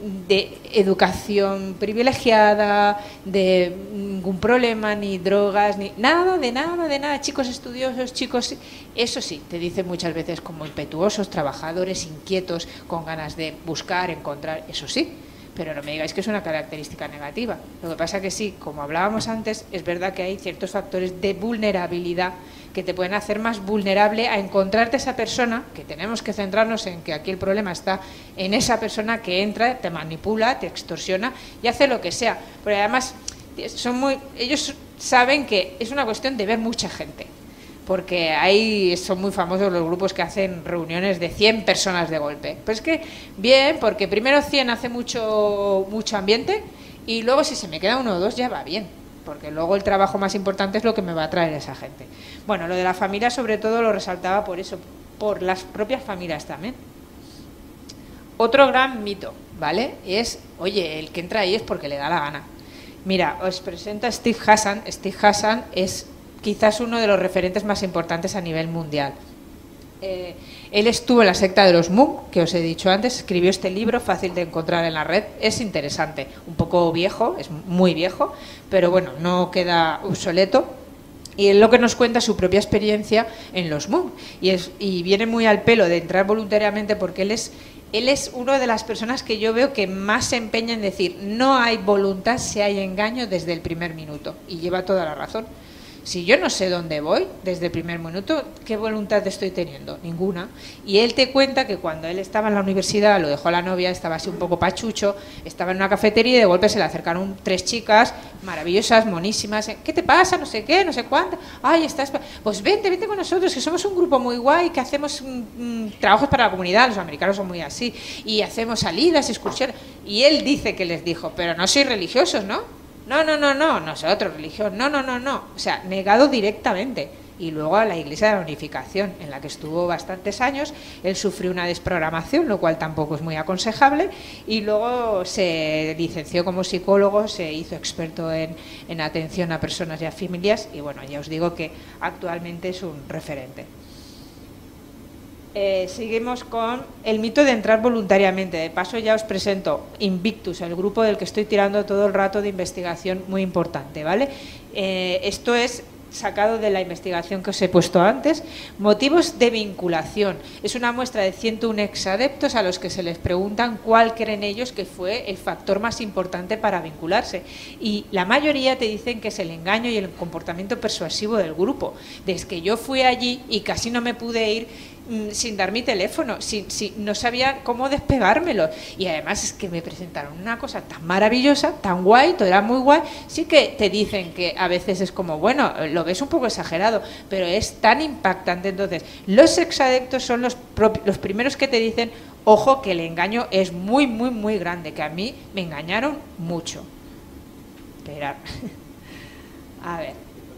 de educación privilegiada, de ningún problema, ni drogas, ni nada, de nada, chicos estudiosos, chicos, eso sí, te dicen muchas veces como impetuosos, trabajadores, inquietos, con ganas de buscar, encontrar, eso sí, pero no me digáis que es una característica negativa. Lo que pasa que sí, como hablábamos antes, es verdad que hay ciertos factores de vulnerabilidad que te pueden hacer más vulnerable a encontrarte esa persona, que tenemos que centrarnos en que aquí el problema está en esa persona que entra, te manipula, te extorsiona y hace lo que sea. Pero además ellos saben que es una cuestión de ver mucha gente, porque ahí son muy famosos los grupos que hacen reuniones de 100 personas de golpe. Pues es que bien, porque primero 100 hace mucho ambiente y luego si se me queda uno o dos ya va bien, porque luego el trabajo más importante es lo que me va a traer esa gente. Bueno, lo de la familia sobre todo lo resaltaba por eso, por las propias familias también. Otro gran mito, ¿vale? Es, oye, el que entra ahí es porque le da la gana. Mira, os presento a Steve Hassan. Steve Hassan es quizás uno de los referentes más importantes a nivel mundial. Él estuvo en la secta de los Moon, que os he dicho antes, escribió este libro, fácil de encontrar en la red, es interesante, un poco viejo, es muy viejo, pero bueno, no queda obsoleto. Y es lo que nos cuenta su propia experiencia en los Moon. Y viene muy al pelo de entrar voluntariamente porque él es una de las personas que yo veo que más se empeña en decir no hay voluntad si hay engaño desde el primer minuto. Y lleva toda la razón. Si yo no sé dónde voy desde el primer minuto, ¿qué voluntad estoy teniendo? Ninguna. Y él te cuenta que cuando él estaba en la universidad, lo dejó a la novia, estaba así un poco pachucho, estaba en una cafetería y de golpe se le acercaron 3 chicas maravillosas, monísimas. ¿Qué te pasa? No sé qué, no sé cuánto. Ay, pues vente con nosotros, que somos un grupo muy guay, que hacemos trabajos para la comunidad, los americanos son muy así, y hacemos salidas, excursiones. Y él dice que les dijo, pero no sois religiosos, ¿no? No, nosotros, religión, no. O sea, negado directamente. Y luego a la Iglesia de la Unificación, en la que estuvo bastantes años, él sufrió una desprogramación, lo cual tampoco es muy aconsejable, y luego se licenció como psicólogo, se hizo experto en atención a personas y a familias, y bueno, ya os digo que actualmente es un referente. Seguimos con el mito de entrar voluntariamente. De paso ya os presento Invictus, el grupo del que estoy tirando todo el rato de investigación muy importante, ¿vale? Esto es sacado de la investigación que os he puesto antes. Motivos de vinculación. Es una muestra de 101 exadeptos a los que se les preguntan cuál creen ellos que fue el factor más importante para vincularse. Y la mayoría te dicen que es el engaño y el comportamiento persuasivo del grupo. Desde que yo fui allí y casi no me pude ir sin dar mi teléfono, no sabía cómo despegármelo, y además es que me presentaron una cosa tan maravillosa, tan guay, todo era muy guay. Sí que te dicen que a veces es como, bueno, lo ves un poco exagerado, pero es tan impactante. Entonces, los exadeptos son los primeros que te dicen, ojo, que el engaño es muy, muy, muy grande, que a mí me engañaron mucho. Esperar. A ver.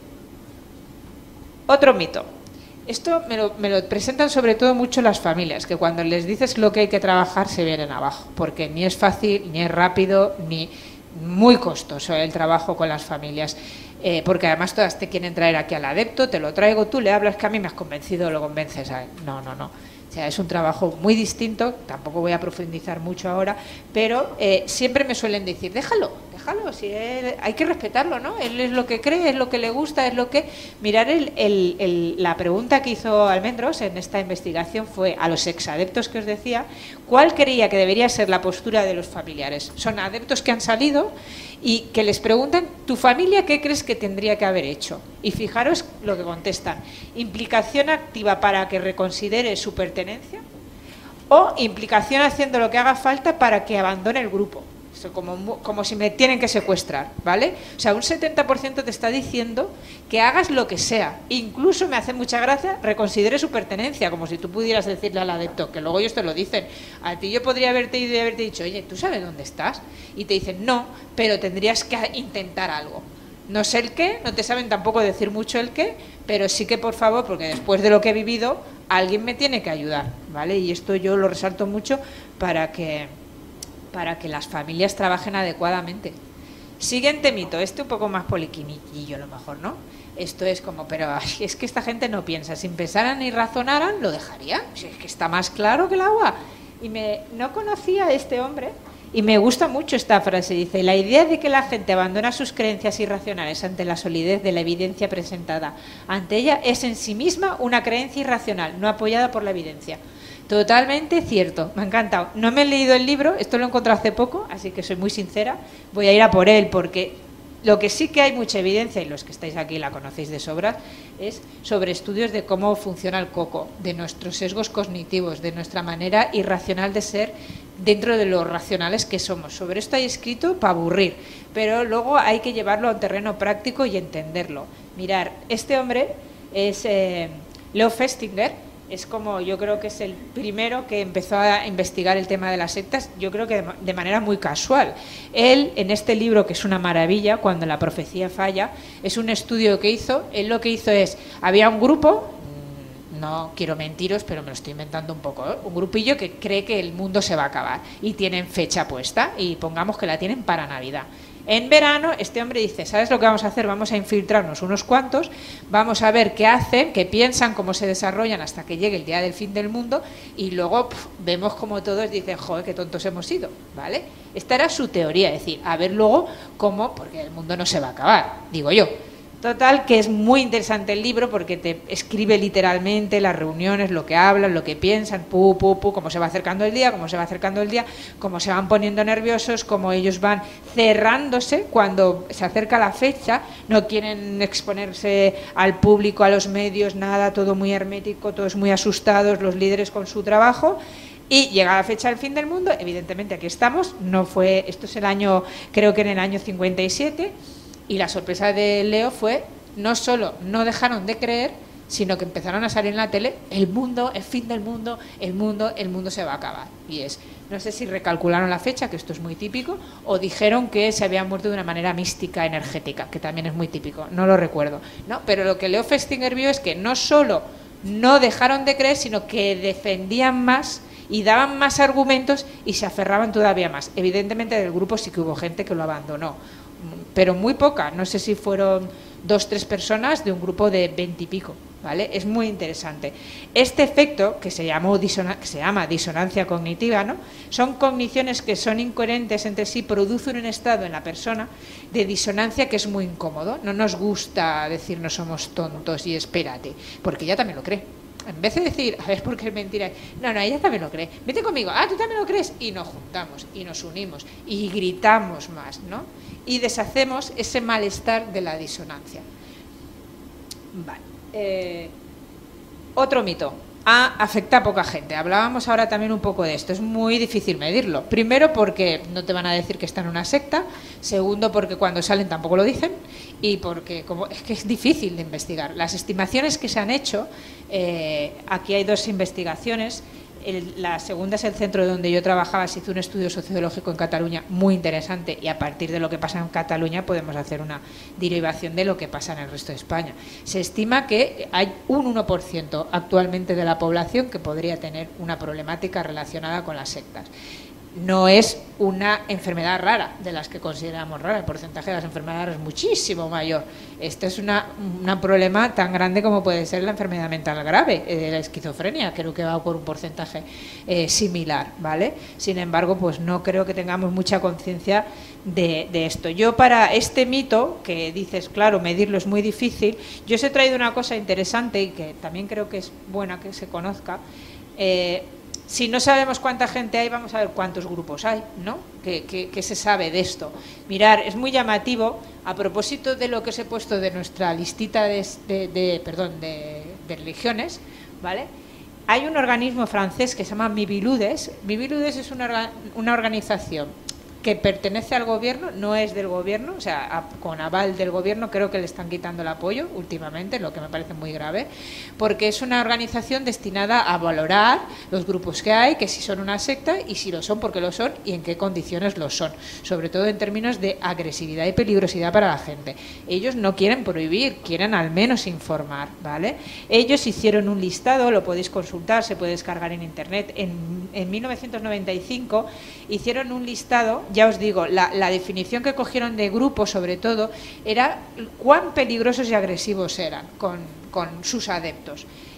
Otro mito. Esto me lo presentan sobre todo mucho las familias, que cuando les dices lo que hay que trabajar se vienen abajo, porque ni es fácil, ni es rápido, ni muy costoso el trabajo con las familias, porque además todas te quieren traer aquí al adepto, te lo traigo, tú le hablas, que a mí me has convencido, lo convences a él. No. O sea, es un trabajo muy distinto, tampoco voy a profundizar mucho ahora, pero siempre me suelen decir, déjalo, si hay que respetarlo, ¿no? Él es lo que cree, es lo que le gusta, es lo que... Mirar la pregunta que hizo Almendros en esta investigación fue a los exadeptos que os decía, ¿cuál creía que debería ser la postura de los familiares? Son adeptos que han salido y que les preguntan, ¿tu familia qué crees que tendría que haber hecho? Y fijaros lo que contestan, implicación activa para que reconsidere su pertenencia o implicación haciendo lo que haga falta para que abandone el grupo. Esto como si me tienen que secuestrar, ¿vale? O sea, un 70% te está diciendo que hagas lo que sea. Incluso me hace mucha gracia, reconsidere su pertenencia, como si tú pudieras decirle al adepto, que luego ellos te lo dicen. A ti yo podría haberte ido y haberte dicho, oye, ¿tú sabes dónde estás? Y te dicen, no, pero tendrías que intentar algo. No sé el qué, no te saben tampoco decir mucho el qué, pero sí que por favor, porque después de lo que he vivido, alguien me tiene que ayudar, ¿vale? Y esto yo lo resalto mucho para que las familias trabajen adecuadamente. Siguiente mito, este un poco más poliquiniquillo a lo mejor, ¿no? Esto es como, pero es que esta gente no piensa, si pensaran y razonaran, lo dejarían, si es que está más claro que el agua. Y no conocía a este hombre, Y me gusta mucho esta frase, dice: la idea de que la gente abandona sus creencias irracionales ante la solidez de la evidencia presentada ante ella es en sí misma una creencia irracional, no apoyada por la evidencia. Totalmente cierto, me ha encantado. No me he leído el libro, esto lo he encontrado hace poco, así que soy muy sincera, voy a ir a por él, porque lo que sí que hay mucha evidencia, y los que estáis aquí la conocéis de sobra, es sobre estudios de cómo funciona el coco, de nuestros sesgos cognitivos, de nuestra manera irracional de ser dentro de los racionales que somos. Sobre esto hay escrito para aburrir, pero luego hay que llevarlo a un terreno práctico y entenderlo. Mirar, este hombre es Leo Festinger. Es como, yo creo que es el primero que empezó a investigar el tema de las sectas, yo creo que de manera muy casual. Él, en este libro, que es una maravilla, Cuando la profecía falla, es un estudio que hizo. Él lo que hizo es, había un grupo, no quiero mentiros, pero me lo estoy inventando un poco, ¿eh? Un grupillo que cree que el mundo se va a acabar y tienen fecha puesta, y pongamos que la tienen para Navidad. En verano, este hombre dice: ¿sabes lo que vamos a hacer? Vamos a infiltrarnos unos cuantos, vamos a ver qué hacen, qué piensan, cómo se desarrollan hasta que llegue el día del fin del mundo, y luego vemos como todos dicen: joder, qué tontos hemos sido, ¿vale? Esta era su teoría, es decir, a ver luego cómo, porque el mundo no se va a acabar, digo yo. Total, que es muy interesante el libro porque te escribe literalmente las reuniones, lo que hablan, lo que piensan, cómo se va acercando el día, cómo se van poniendo nerviosos, cómo ellos van cerrándose cuando se acerca la fecha, no quieren exponerse al público, a los medios, nada, todo muy hermético, todos muy asustados, los líderes con su trabajo. Y llega la fecha del fin del mundo, evidentemente aquí estamos, esto es el año, creo que en el año 57, y la sorpresa de Leo fue, no solo no dejaron de creer, sino que empezaron a salir en la tele: el mundo, el fin del mundo, el mundo se va a acabar. Y no sé si recalcularon la fecha, que esto es muy típico, o dijeron que se habían muerto de una manera mística, energética, que también es muy típico, no lo recuerdo, ¿no? Pero lo que Leo Festinger vio es que no solo no dejaron de creer, sino que defendían más y daban más argumentos y se aferraban todavía más. Evidentemente del grupo sí que hubo gente que lo abandonó, pero muy poca, no sé si fueron 2 o 3 personas de un grupo de 20 y pico, ¿vale? Es muy interesante. Este efecto, que se llama disonancia cognitiva, ¿no? Son cogniciones que son incoherentes entre sí, producen un estado en la persona de disonancia que es muy incómodo. No nos gusta decir no somos tontos y espérate, porque ella también lo cree. En vez de decir, a ver, ¿por qué es mentira? No, ella también lo cree. Vete conmigo, tú también lo crees. Y nos juntamos, y nos unimos, y gritamos más, ¿no? Y deshacemos ese malestar de la disonancia. Vale. Otro mito. Afecta a poca gente. Hablábamos ahora también un poco de esto. Es muy difícil medirlo. Primero, porque no te van a decir que está en una secta. Segundo, porque cuando salen tampoco lo dicen. Y porque es que es difícil de investigar. Las estimaciones que se han hecho, aquí hay 2 investigaciones. La segunda es el centro donde yo trabajaba, se hizo un estudio sociológico en Cataluña muy interesante, y a partir de lo que pasa en Cataluña podemos hacer una derivación de lo que pasa en el resto de España. Se estima que hay un 1% actualmente de la población que podría tener una problemática relacionada con las sectas. No es una enfermedad rara, de las que consideramos rara, el porcentaje de las enfermedades es muchísimo mayor. Este es un problema tan grande como puede ser la enfermedad mental grave, la esquizofrenia, creo que va por un porcentaje similar, ¿vale? Sin embargo, pues no creo que tengamos mucha conciencia de esto. Yo, para este mito, que dices, claro, medirlo es muy difícil, yo os he traído una cosa interesante y que también creo que es buena que se conozca. Si no sabemos cuánta gente hay, vamos a ver cuántos grupos hay, ¿no? ¿Qué se sabe de esto? Mirar, es muy llamativo, a propósito de lo que os he puesto de nuestra listita de religiones, ¿vale? Hay un organismo francés que se llama Miviludes. Miviludes es una organización que pertenece al gobierno, no es del gobierno, o sea, con aval del gobierno. Creo que le están quitando el apoyo últimamente, lo que me parece muy grave, porque es una organización destinada a valorar los grupos que hay, que si son una secta y si lo son, por qué lo son y en qué condiciones lo son, sobre todo en términos de agresividad y peligrosidad para la gente. Ellos no quieren prohibir, quieren al menos informar, ¿vale? Ellos hicieron un listado, lo podéis consultar, se puede descargar en internet. En 1995 hicieron un listado. Ya os digo, la definición que cogieron de grupo, sobre todo, era cuán peligrosos y agresivos eran con sus adeptos.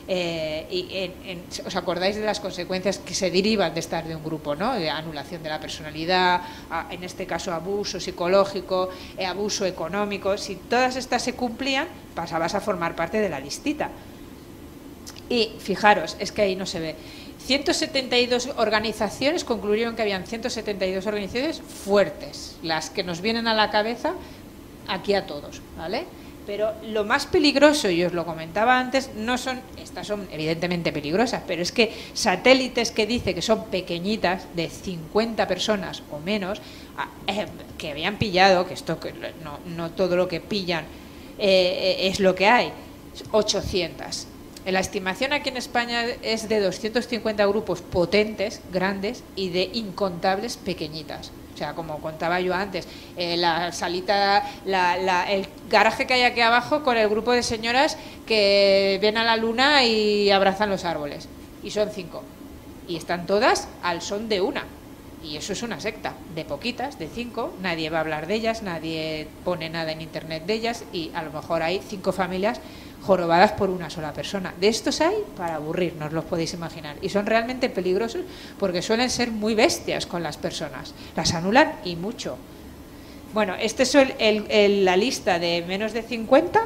¿Os acordáis de las consecuencias que se derivan de estar de un grupo, ¿no? De anulación de la personalidad, en este caso abuso psicológico, abuso económico. Si todas estas se cumplían, pasabas a formar parte de la listita. Y fijaros, es que ahí no se ve. 172 organizaciones concluyeron que habían 172 organizaciones fuertes, las que nos vienen a la cabeza aquí a todos, ¿vale? Pero lo más peligroso, y os lo comentaba antes, no son, estas son evidentemente peligrosas, pero es que satélites que dice que son pequeñitas, de 50 personas o menos, que habían pillado, que esto no todo lo que pillan es lo que hay, 800. La estimación aquí en España es de 250 grupos potentes, grandes, y de incontables pequeñitas. O sea, como contaba yo antes, la salita, el garaje que hay aquí abajo con el grupo de señoras que ven a la luna y abrazan los árboles. Y son 5. Y están todas al son de una. Y eso es una secta, de poquitas, de 5. Nadie va a hablar de ellas, nadie pone nada en internet de ellas, y a lo mejor hay 5 familias jorobadas por una sola persona. De estos hay para aburrir, no os los podéis imaginar. Y son realmente peligrosos porque suelen ser muy bestias con las personas. Las anulan y mucho. Bueno, este es la lista de menos de 50.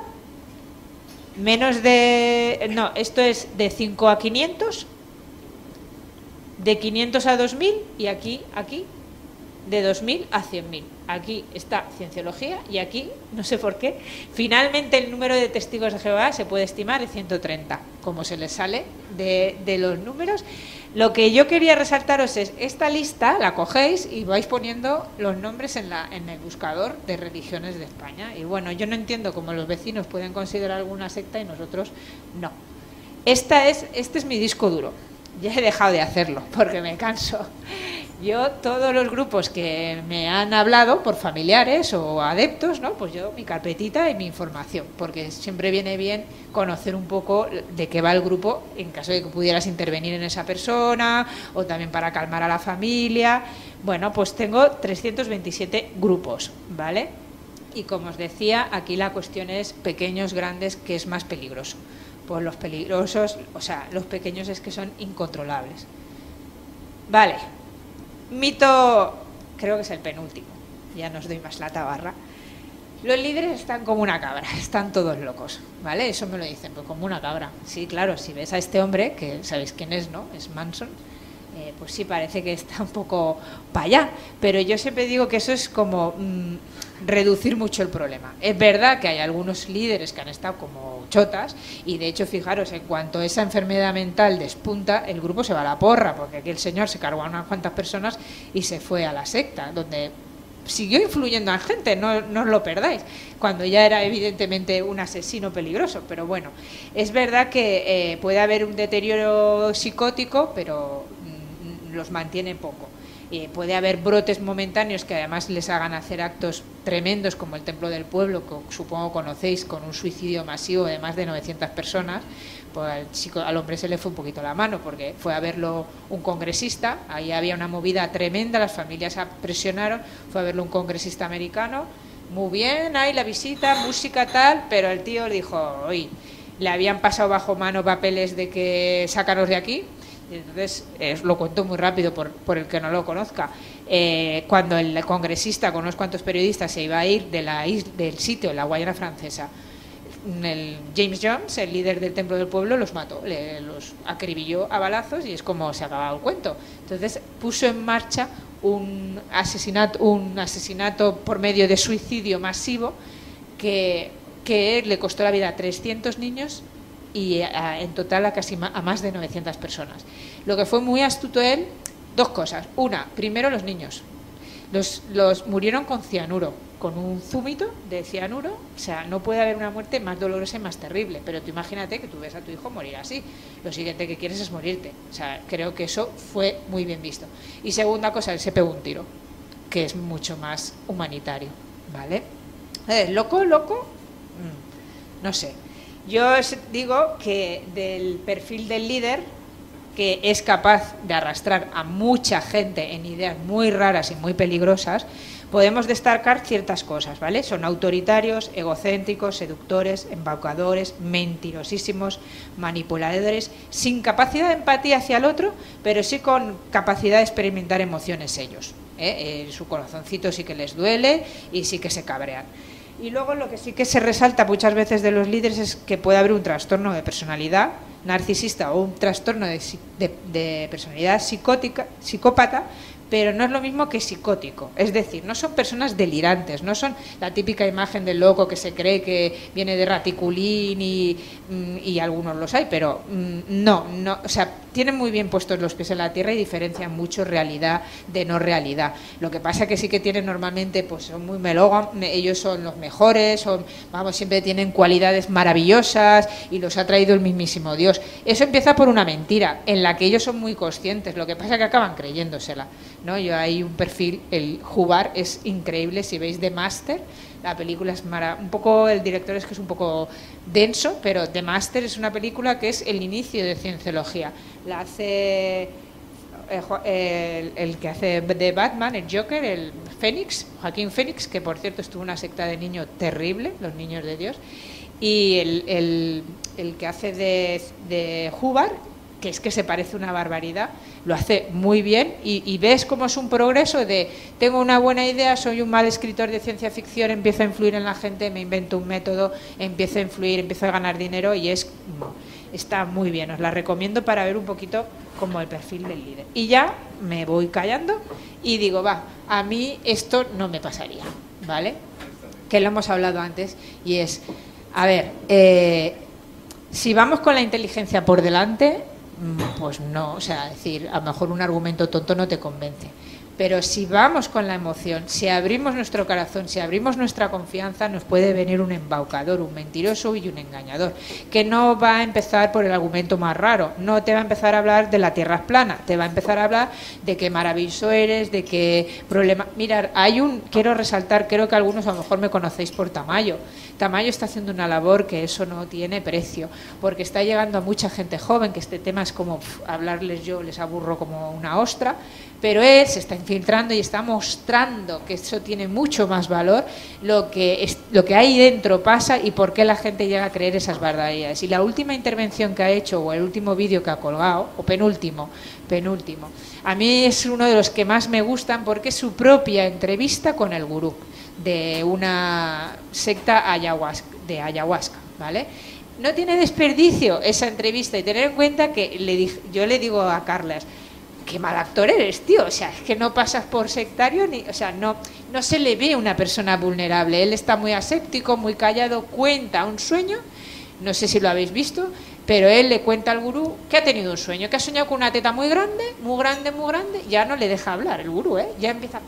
Esto es de 5 a 500. De 500 a 2000 y aquí, de 2000 a 100.000. Aquí está Cienciología y aquí, no sé por qué, finalmente el número de testigos de Jehová se puede estimar en 130, como se les sale de los números. Lo que yo quería resaltaros es esta lista, la cogéis y vais poniendo los nombres en el buscador de religiones de España. Y bueno, yo no entiendo cómo los vecinos pueden considerar alguna secta y nosotros no. Este es mi disco duro. Ya he dejado de hacerlo porque me canso. Yo, todos los grupos que me han hablado por familiares o adeptos, ¿no? Pues yo mi carpetita y mi información, porque siempre viene bien conocer un poco de qué va el grupo en caso de que pudieras intervenir en esa persona o también para calmar a la familia. Bueno, pues tengo 327 grupos, ¿vale? Y como os decía, aquí la cuestión es pequeños, grandes, ¿qué es más peligroso? Pues los peligrosos, o sea, los pequeños es que son incontrolables. Vale. Mito, creo que es el penúltimo, ya no os doy más la tabarra. Los líderes están como una cabra, están todos locos, ¿vale? Eso me lo dicen, pues como una cabra. Sí, claro, si ves a este hombre, que sabéis quién es, ¿no? Es Manson, pues sí parece que está un poco para allá, pero yo siempre digo que eso es como reducir mucho el problema. Es verdad que hay algunos líderes que han estado como chotas y de hecho fijaros, en cuanto esa enfermedad mental despunta, el grupo se va a la porra, porque aquí el señor se cargó a unas cuantas personas y se fue a la secta, donde siguió influyendo a gente, no os lo perdáis, cuando ya era evidentemente un asesino peligroso. Pero bueno, es verdad que puede haber un deterioro psicótico, pero los mantiene poco. Puede haber brotes momentáneos que además les hagan hacer actos tremendos, como el Templo del Pueblo, que supongo conocéis, con un suicidio masivo de más de 900 personas. Pues al hombre se le fue un poquito la mano porque fue a verlo un congresista, ahí había una movida tremenda, las familias presionaron, fue a verlo un congresista americano, muy bien, ahí la visita, música tal, pero el tío le dijo, oye, le habían pasado bajo mano papeles de que sácanos de aquí. Y entonces, lo cuento muy rápido por el que no lo conozca. Cuando el congresista con unos cuantos periodistas se iba a ir del sitio, en la Guayana Francesa, el James Jones, el líder del Templo del Pueblo, los mató, los acribilló a balazos y es como se acababa el cuento. Entonces puso en marcha un asesinato por medio de suicidio masivo que le costó la vida a 300 niños y en total a más de 900 personas. Lo que fue muy astuto él, dos cosas. Una, primero los niños. Los murieron con cianuro, con un zúmito de cianuro. O sea, no puede haber una muerte más dolorosa y más terrible. Pero tú imagínate que tú ves a tu hijo morir así. Lo siguiente que quieres es morirte. O sea, creo que eso fue muy bien visto. Y segunda cosa, él se pegó un tiro, que es mucho más humanitario, ¿vale? Loco, no sé. Yo os digo que del perfil del líder, que es capaz de arrastrar a mucha gente en ideas muy raras y muy peligrosas, podemos destacar ciertas cosas, ¿vale? Son autoritarios, egocéntricos, seductores, embaucadores, mentirosísimos, manipuladores, sin capacidad de empatía hacia el otro, pero sí con capacidad de experimentar emociones ellos. Su corazoncito sí que les duele y sí que se cabrean. Y luego lo que sí que se resalta muchas veces de los líderes es que puede haber un trastorno de personalidad narcisista o un trastorno de personalidad psicópata, pero no es lo mismo que psicótico. Es decir, no son personas delirantes, no son la típica imagen del loco que se cree que viene de raticulín y algunos los hay, pero no, o sea, tienen muy bien puestos los pies en la tierra y diferencian mucho realidad de no realidad. Lo que pasa que sí que tienen normalmente, pues son muy melóganos, ellos son los mejores, siempre tienen cualidades maravillosas y los ha traído el mismísimo Dios. Eso empieza por una mentira, en la que ellos son muy conscientes, lo que pasa que acaban creyéndosela, ¿no? Yo hay un perfil, el Jubar es increíble, si veis The Master, la película es un poco, el director es que es un poco denso, pero The Master es una película que es el inicio de Cienciología. La hace el que hace de Batman, el Joker, el Fénix, Joaquín Fénix, que por cierto estuvo en una secta de niño terrible, los niños de Dios, y el que hace de Jubar, que es que se parece una barbaridad, lo hace muy bien y ves cómo es un progreso de tengo una buena idea, soy un mal escritor de ciencia ficción, empiezo a influir en la gente, me invento un método, empiezo a influir, empiezo a ganar dinero y está muy bien, os la recomiendo para ver un poquito como el perfil del líder. Y ya me voy callando y digo, a mí esto no me pasaría, ¿vale? Que lo hemos hablado antes y es, a ver, si vamos con la inteligencia por delante, pues no, o sea, decir, a lo mejor un argumento tonto no te convence, pero si vamos con la emoción, si abrimos nuestro corazón, si abrimos nuestra confianza, nos puede venir un embaucador, un mentiroso y un engañador, que no va a empezar por el argumento más raro, no te va a empezar a hablar de la tierra es plana, te va a empezar a hablar de qué maravilloso eres, de qué problema. Mirad, quiero resaltar, creo que algunos a lo mejor me conocéis por Tamayo. Tamayo está haciendo una labor que eso no tiene precio, porque está llegando a mucha gente joven, que este tema es como hablarles yo, les aburro como una ostra, pero él se está infiltrando y está mostrando que eso tiene mucho más valor, lo que ahí dentro pasa y por qué la gente llega a creer esas barbaridades. Y la última intervención que ha hecho, o el último vídeo que ha colgado, o penúltimo, a mí es uno de los que más me gustan porque es su propia entrevista con el gurú de una secta de ayahuasca, ¿vale? No tiene desperdicio esa entrevista y tener en cuenta que yo le digo a Carlas, qué mal actor eres, tío, o sea, es que no pasas por sectario, o sea, no se le ve una persona vulnerable, él está muy aséptico, muy callado, cuenta un sueño, no sé si lo habéis visto, pero él le cuenta al gurú que ha tenido un sueño, que ha soñado con una teta muy grande, ya no le deja hablar el gurú, ya empieza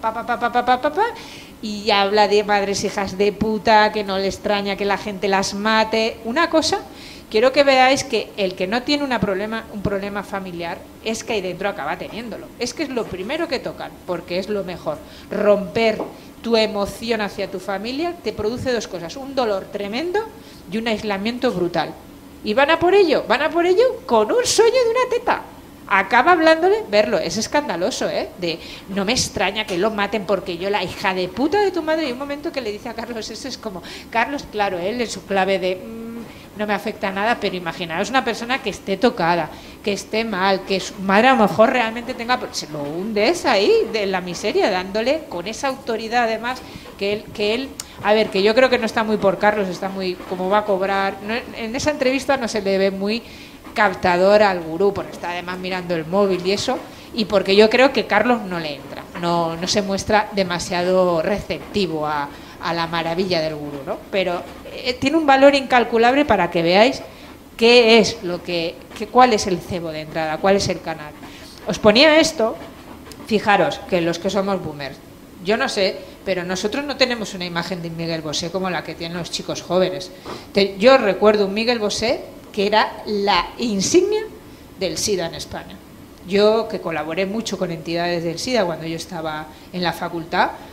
y habla de madres hijas de puta, que no le extraña que la gente las mate. Una cosa, quiero que veáis que el que no tiene un problema familiar es que ahí dentro acaba teniéndolo, es que es lo primero que tocan, porque es lo mejor. Romper tu emoción hacia tu familia te produce dos cosas, un dolor tremendo y un aislamiento brutal. Y van a por ello con un sueño de una teta. Acaba hablándole, verlo, es escandaloso, de no me extraña que lo maten porque yo la hija de puta de tu madre. Y un momento que le dice a Carlos, eso es como, Carlos, claro, él en su clave de no me afecta nada, pero imaginaos una persona que esté tocada, que esté mal, que su madre a lo mejor realmente tenga, se lo hundes ahí de la miseria, dándole con esa autoridad además que él a ver, que yo creo que no está muy por Carlos, está muy como va a cobrar, no, en esa entrevista no se le ve muy captador al gurú, porque está además mirando el móvil y eso, y porque yo creo que Carlos no le entra, no se muestra demasiado receptivo a la maravilla del gurú, ¿no? Pero tiene un valor incalculable para que veáis qué es cuál es el cebo de entrada, cuál es el canal. Os ponía esto, fijaros que los que somos boomers, yo no sé, pero nosotros no tenemos una imagen de Miguel Bosé como la que tienen los chicos jóvenes. Yo recuerdo un Miguel Bosé que era la insignia del SIDA en España. Yo, que colaboré mucho con entidades del SIDA cuando yo estaba en la facultad,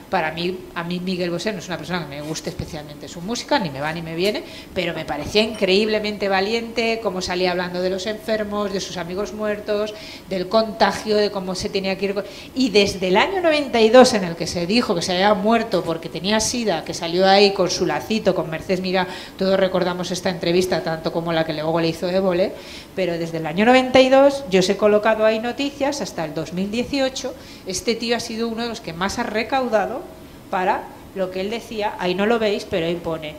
Para mí, a mí Miguel Bosé no es una persona que me guste especialmente su música, ni me va ni me viene, pero me parecía increíblemente valiente, cómo salía hablando de los enfermos, de sus amigos muertos, del contagio, de cómo se tenía que ir. Y desde el año 92, en el que se dijo que se había muerto porque tenía sida, que salió ahí con su lacito, con Mercedes Milá, todos recordamos esta entrevista, tanto como la que luego le hizo Évole, pero desde el año 92 yo os he colocado ahí noticias hasta el 2018. Este tío ha sido uno de los que más ha recaudado para lo que él decía, ahí no lo veis, pero ahí pone: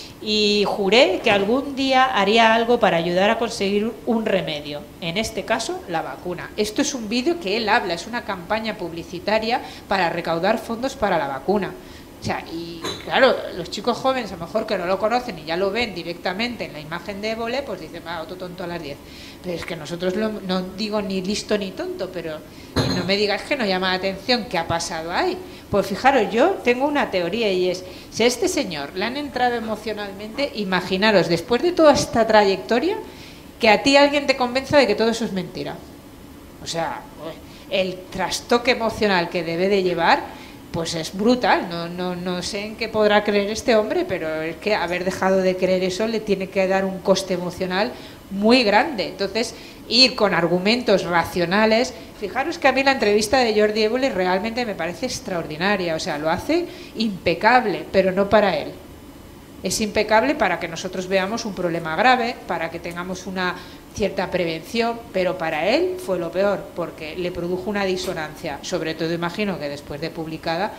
y juré que algún día haría algo para ayudar a conseguir un remedio, en este caso la vacuna. Esto es un vídeo que él habla, es una campaña publicitaria para recaudar fondos para la vacuna. O sea, y claro, los chicos jóvenes a lo mejor que no lo conocen y ya lo ven directamente en la imagen de Évole, pues dicen, otro tonto a las 10. Pero es que nosotros no digo ni listo ni tonto, pero no me digas que no llama la atención qué ha pasado ahí. Pues fijaros, yo tengo una teoría y es, si a este señor le han entrado emocionalmente, imaginaros, después de toda esta trayectoria, que a ti alguien te convenza de que todo eso es mentira. O sea, el trastoque emocional que debe de llevar, pues es brutal. No sé en qué podrá creer este hombre, pero es que haber dejado de creer eso le tiene que dar un coste emocional muy grande. Entonces, ir con argumentos racionales. Fijaros que a mí la entrevista de Jordi Évole realmente me parece extraordinaria, o sea, lo hace impecable, pero no para él. Es impecable para que nosotros veamos un problema grave, para que tengamos una cierta prevención, pero para él fue lo peor, porque le produjo una disonancia, sobre todo imagino que después de publicada,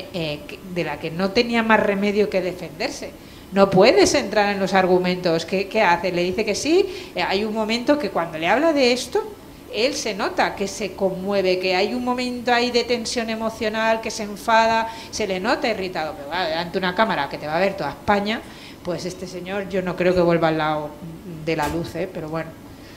de la que no tenía más remedio que defenderse. No puedes entrar en los argumentos. ¿Qué hace? Le dice que sí. Hay un momento que cuando le habla de esto, él se nota que se conmueve, que hay un momento ahí de tensión emocional, que se enfada, se le nota irritado. Pero bueno, ante una cámara que te va a ver toda España, pues este señor yo no creo que vuelva al lado de la luz, pero bueno.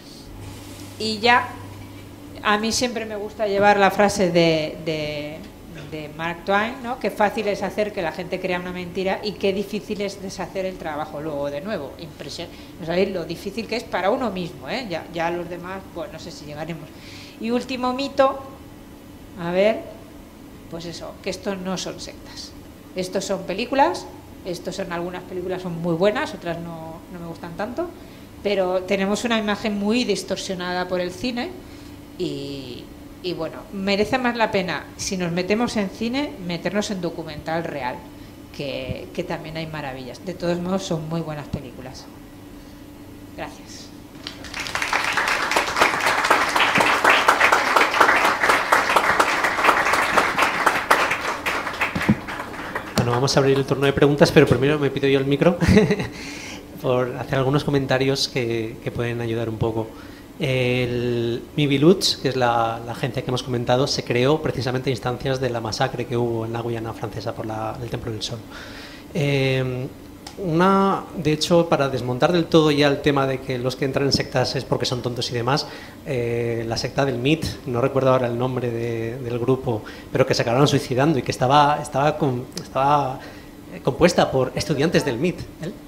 Y ya, a mí siempre me gusta llevar la frase de Mark Twain, ¿no? Qué fácil es hacer que la gente crea una mentira y qué difícil es deshacer el trabajo luego de nuevo. ¿No sabéis lo difícil que es para uno mismo? Ya los demás, pues no sé si llegaremos. Y último mito, a ver, pues eso, que estos no son sectas. Estos son películas, algunas películas son muy buenas, otras no me gustan tanto, pero tenemos una imagen muy distorsionada por el cine y bueno, merece más la pena, si nos metemos en cine, meternos en documental real, que también hay maravillas. De todos modos, son muy buenas películas. Gracias.
Bueno, vamos a abrir el turno de preguntas, pero primero me pido yo el micro por hacer algunos comentarios que pueden ayudar un poco. El Miviludes, que es la agencia que hemos comentado, se creó precisamente a instancias de la masacre que hubo en la Guyana francesa por el Templo del Sol. De hecho, para desmontar del todo ya el tema de que los que entran en sectas es porque son tontos y demás, la secta del MIT, no recuerdo ahora el nombre del grupo, pero que se acabaron suicidando y que estaba compuesta por estudiantes del MIT.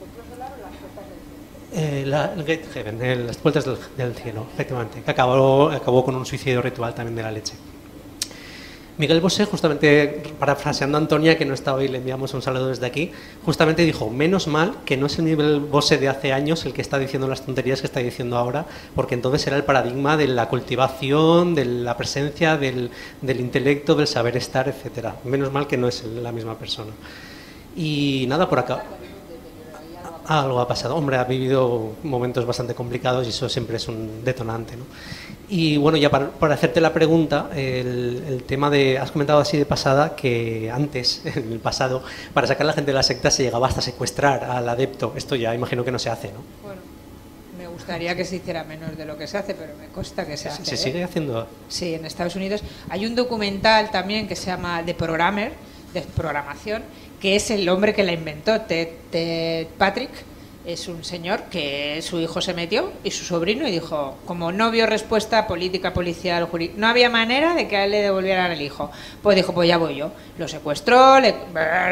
El Gate Heaven, las puertas del cielo, efectivamente, que acabó con un suicidio ritual también de la leche. Miguel Bosé, justamente parafraseando a Antonia, que no está hoy, le enviamos un saludo desde aquí, justamente dijo, menos mal que no es el Miguel Bosé de hace años el que está diciendo las tonterías que está diciendo ahora, porque entonces era el paradigma de la cultivación, de la presencia, del intelecto, del saber estar, etcétera. Menos mal que no es la misma persona. Y nada, por acá. Algo ha pasado. Hombre, ha vivido momentos bastante complicados y eso siempre es un detonante, ¿no? Y bueno, ya para hacerte la pregunta, el tema de, has comentado así de pasada que antes, en el pasado, para sacar a la gente de la secta se llegaba hasta secuestrar al adepto. Esto ya imagino que no se hace, ¿no?
Bueno, me gustaría que se hiciera menos de lo que se hace, pero me consta que se hace.
¿Se sigue haciendo?
Sí, en Estados Unidos hay un documental también que se llama The Programmer, de programación, que es el hombre que la inventó, Ted Patrick. Es un señor que su hijo se metió y su sobrino y dijo, como no vio respuesta política, policial, jurídica, no había manera de que a él le devolvieran el hijo. Pues dijo, pues ya voy yo. Lo secuestró,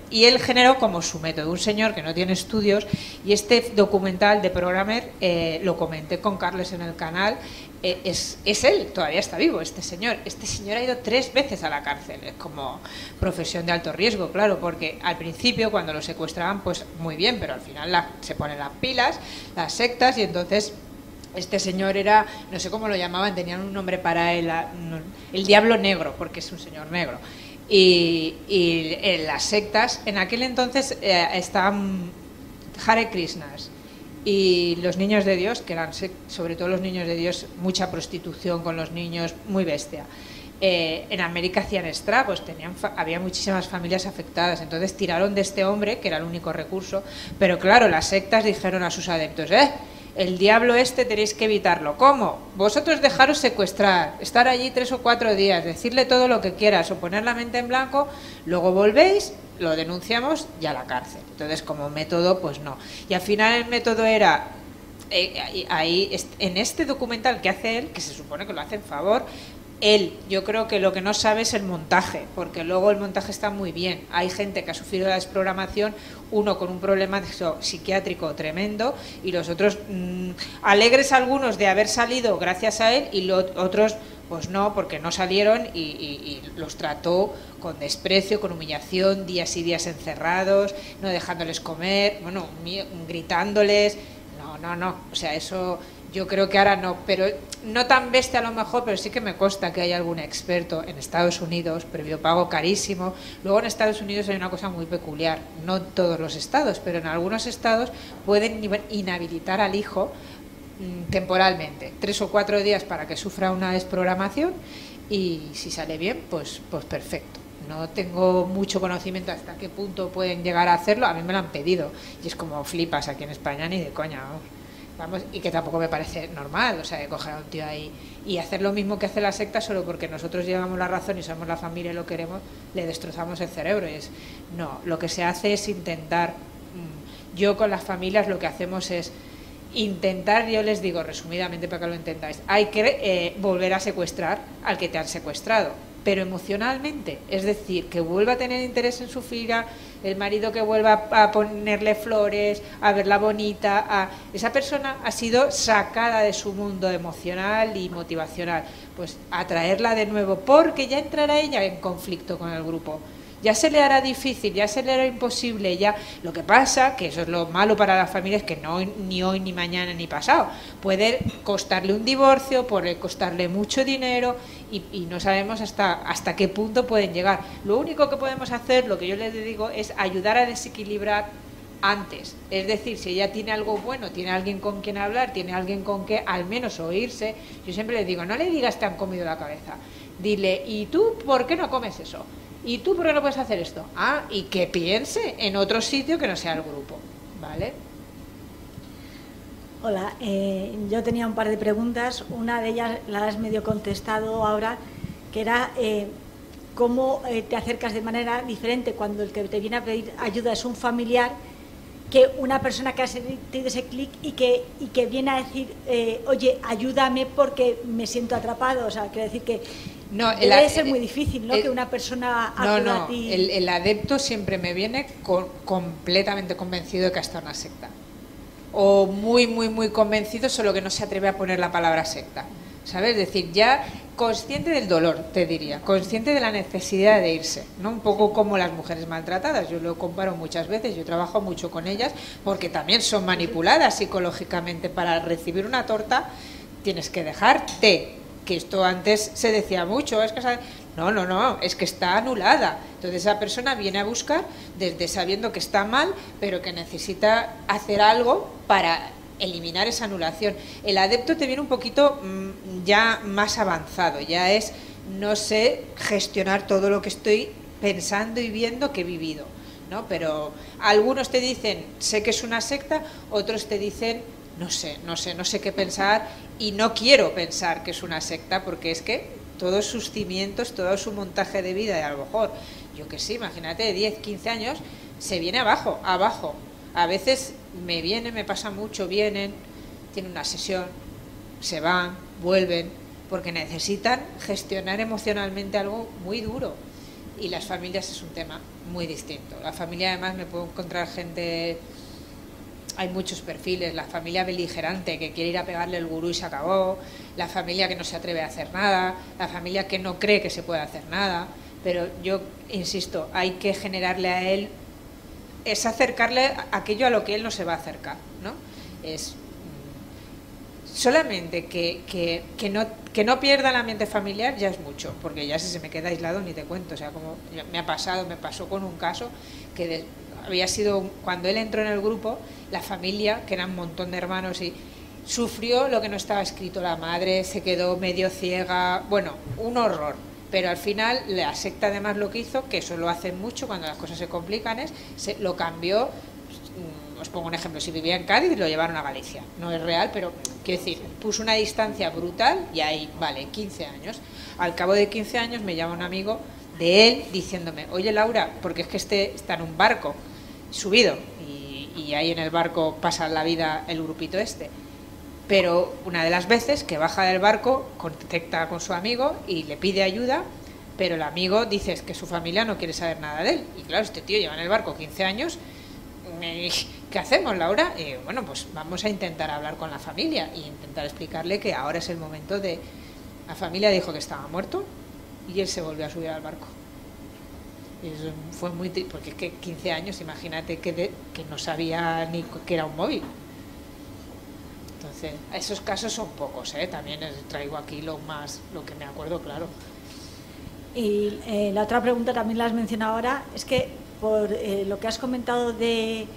Y él generó como su método, un señor que no tiene estudios, y este documental de Programmer lo comenté con Carles en el canal. Es él, todavía está vivo este señor. Este señor ha ido 3 veces a la cárcel, es como profesión de alto riesgo, claro, porque al principio cuando lo secuestraban pues muy bien, pero al final se ponen las pilas, las sectas, y entonces este señor era, no sé cómo lo llamaban, tenían un nombre para él, el Diablo Negro, porque es un señor negro. Y en las sectas, en aquel entonces estaban Hare Krishnas y los niños de Dios, que eran sobre todo los niños de Dios, mucha prostitución con los niños, muy bestia. En América hacían estragos, había muchísimas familias afectadas, entonces tiraron de este hombre, que era el único recurso, pero claro, las sectas dijeron a sus adeptos, el diablo este tenéis que evitarlo. ¿Cómo? Vosotros dejaros secuestrar, estar allí 3 o 4 días, decirle todo lo que quieras o poner la mente en blanco, luego volvéis, lo denunciamos y a la cárcel. Entonces, como método, pues no. Y al final el método era, ahí en este documental que hace él, que se supone que lo hace en favor, yo creo que lo que no sabe es el montaje, porque luego el montaje está muy bien. Hay gente que ha sufrido la desprogramación, uno con un problema psiquiátrico tremendo y los otros alegres, algunos de haber salido gracias a él, y los otros pues no, porque no salieron y los trató con desprecio, con humillación, días y días encerrados, no dejándoles comer, bueno, gritándoles. No, o sea, eso yo creo que ahora no, pero no tan bestia a lo mejor, pero sí que me consta que hay algún experto en Estados Unidos, previo pago carísimo. Luego en Estados Unidos hay una cosa muy peculiar, no en todos los estados, pero en algunos estados pueden inhabilitar al hijo temporalmente, 3 o 4 días para que sufra una desprogramación, y si sale bien, pues perfecto. No tengo mucho conocimiento hasta qué punto pueden llegar a hacerlo, a mí me lo han pedido, y es como flipas, aquí en España ni de coña, vamos, y que tampoco me parece normal, o sea, de coger a un tío ahí y hacer lo mismo que hace la secta solo porque nosotros llevamos la razón y somos la familia y lo queremos, le destrozamos el cerebro. No, lo que se hace es intentar, yo con las familias lo que hacemos es intentar, yo les digo resumidamente para que lo entendáis, hay que volver a secuestrar al que te han secuestrado, pero emocionalmente, es decir, que vuelva a tener interés en su figura, el marido que vuelva a ponerle flores, a verla bonita, esa persona ha sido sacada de su mundo emocional y motivacional, pues atraerla de nuevo, porque ya entrará ella en conflicto con el grupo. Ya se le hará difícil, ya se le hará imposible, ya. Lo que pasa, que eso es lo malo para las familias, que no ni hoy, ni mañana, ni pasado. Puede costarle un divorcio, puede costarle mucho dinero y no sabemos hasta qué punto pueden llegar. Lo único que podemos hacer, lo que yo les digo, es ayudar a desequilibrar antes. Es decir, si ella tiene algo bueno, tiene alguien con quien hablar, tiene alguien con que al menos oírse, yo siempre les digo, no le digas te han comido la cabeza. Dile, ¿y tú por qué no comes eso? ¿Y tú por qué no puedes hacer esto? Y que piense en otro sitio que no sea el grupo, ¿vale?
Hola, yo tenía un par de preguntas. Una de ellas la has medio contestado ahora, que era cómo te acercas de manera diferente cuando el que te viene a pedir ayuda es un familiar, que una persona que ha sentido ese clic y que viene a decir, oye, ayúdame porque me siento atrapado. O sea, quiero decir que debe ser muy difícil, ¿no? Que una persona acuda a ti.
El adepto siempre me viene completamente convencido de que está una secta. O muy, muy, muy convencido, solo que no se atreve a poner la palabra secta. ¿Sabes? Es decir, ya consciente del dolor, te diría, consciente de la necesidad de irse, ¿no? Un poco como las mujeres maltratadas, yo lo comparo muchas veces, yo trabajo mucho con ellas porque también son manipuladas psicológicamente. Para recibir una torta tienes que dejarte, que esto antes se decía mucho, es que no, es que está anulada. Entonces esa persona viene a buscar desde sabiendo que está mal, pero que necesita hacer algo para eliminar esa anulación. El adepto te viene un poquito ya más avanzado, ya es, no sé gestionar todo lo que estoy pensando y viendo que he vivido, ¿no? Pero algunos te dicen, sé que es una secta, otros te dicen, no sé qué pensar y no quiero pensar que es una secta, porque es que todos sus cimientos, todo su montaje de vida, y a lo mejor, yo que sé, imagínate, de 10, 15 años, se viene abajo. A veces me pasa mucho, vienen, tienen una sesión, se van, vuelven, porque necesitan gestionar emocionalmente algo muy duro. Y las familias es un tema muy distinto. La familia, además, me puedo encontrar gente... Hay muchos perfiles, la familia beligerante que quiere ir a pegarle el gurú y se acabó, la familia que no se atreve a hacer nada, la familia que no cree que se puede hacer nada, pero yo insisto, hay que generarle a él, es acercarle aquello a lo que él no se va a acercar, ¿no? Es solamente que no pierda el ambiente familiar ya es mucho, porque ya si se me queda aislado ni te cuento, o sea, como me pasó con un caso que había sido, cuando él entró en el grupo, la familia, que era un montón de hermanos, y sufrió lo que no estaba escrito. La madre se quedó medio ciega, bueno, un horror. Pero al final la secta además lo que hizo, que eso lo hacen mucho cuando las cosas se complican, lo cambió. Os pongo un ejemplo, si vivía en Cádiz lo llevaron a Galicia. No es real, pero quiero decir, puso una distancia brutal y ahí, vale, 15 años. Al cabo de 15 años me llama un amigo de él diciéndome, oye Laura, porque es que está en un barco subido y ahí en el barco pasa la vida el grupito este, pero una de las veces que baja del barco contacta con su amigo y le pide ayuda, pero el amigo dice que su familia no quiere saber nada de él, y claro, este tío lleva en el barco 15 años, ¿qué hacemos, Laura? Bueno, pues vamos a intentar hablar con la familia e intentar explicarle que ahora es el momento de... La familia dijo que estaba muerto y él se volvió a subir al barco. Eso fue muy triste, porque es que 15 años, imagínate que no sabía ni que era un móvil. Entonces, esos casos son pocos, ¿eh? También traigo aquí lo que me acuerdo, claro.
Y la otra pregunta también la has mencionado ahora, es que por lo que has comentado de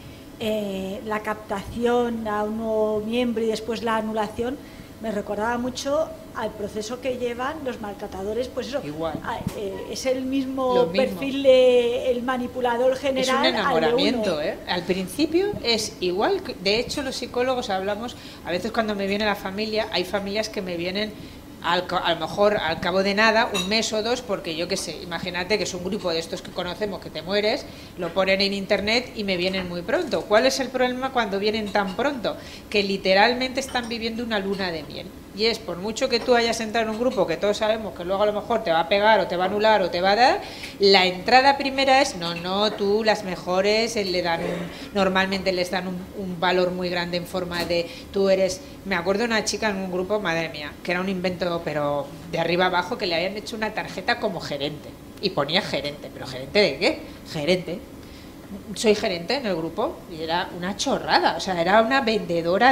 la captación a un nuevo miembro y después la anulación, me recordaba mucho al proceso que llevan los maltratadores, pues eso,
igual.
Es el mismo perfil del manipulador general.
Es un enamoramiento, ¿eh? Al principio es igual, de hecho los psicólogos hablamos, a veces cuando me viene la familia, hay familias que me vienen a lo mejor al cabo de nada, un mes o dos, porque yo qué sé, imagínate que es un grupo de estos que conocemos que te mueres, lo ponen en internet y me vienen muy pronto. ¿Cuál es el problema cuando vienen tan pronto? Que literalmente están viviendo una luna de miel. Y es, por mucho que tú hayas entrado en un grupo que todos sabemos que luego a lo mejor te va a pegar o te va a anular o te va a dar, la entrada primera es, no, tú las mejores, normalmente les dan un valor muy grande en forma de, tú eres, me acuerdo de una chica en un grupo, madre mía, que era un invento, pero de arriba abajo, que le habían hecho una tarjeta como gerente, y ponía gerente, pero ¿gerente de qué? Gerente. Soy gerente en el grupo, y era una chorrada, o sea, era una vendedora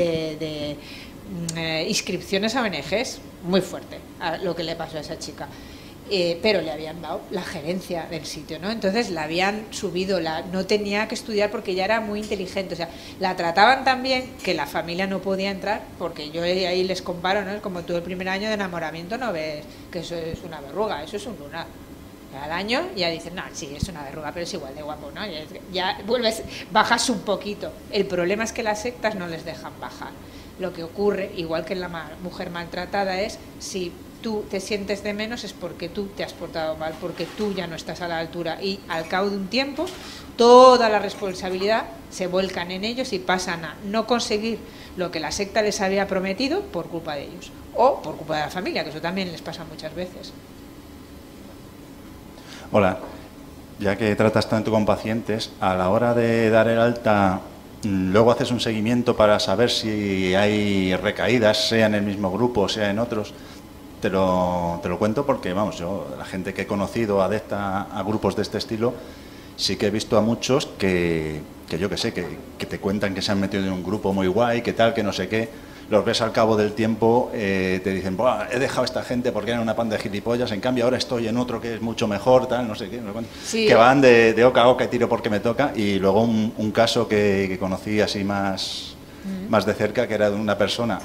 de inscripciones a ONGs, muy fuerte a lo que le pasó a esa chica, pero le habían dado la gerencia del sitio, ¿no? Entonces la habían subido, no tenía que estudiar porque ya era muy inteligente, o sea, la trataban tan bien que la familia no podía entrar, porque yo ahí les comparo, ¿no? Como tú el primer año de enamoramiento no ves que eso es una verruga, eso es un lunar. Al año ya dicen, no, sí, es una verruga, pero es igual de guapo, ¿no? Ya vuelves, bajas un poquito. El problema es que las sectas no les dejan bajar. Lo que ocurre, igual que en la mujer maltratada, es si tú te sientes de menos es porque tú te has portado mal, porque tú ya no estás a la altura, y al cabo de un tiempo toda la responsabilidad se vuelcan en ellos y pasan a no conseguir lo que la secta les había prometido por culpa de ellos o por culpa de la familia, que eso también les pasa muchas veces.
Hola, ya que tratas tanto con pacientes, a la hora de dar el alta, luego haces un seguimiento para saber si hay recaídas, sea en el mismo grupo, sea en otros. Te lo cuento porque, vamos, yo, la gente que he conocido adepta a grupos de este estilo, sí que he visto a muchos que yo que sé, que te cuentan que se han metido en un grupo muy guay, que tal, que no sé qué. Los ves al cabo del tiempo, te dicen, buah, he dejado a esta gente porque eran una panda de gilipollas, en cambio ahora estoy en otro que es mucho mejor, tal, no sé qué, no sé cuánto. Sí. Que van de oca a oca y tiro porque me toca. Y luego un caso que conocí así más de cerca, que era de una persona,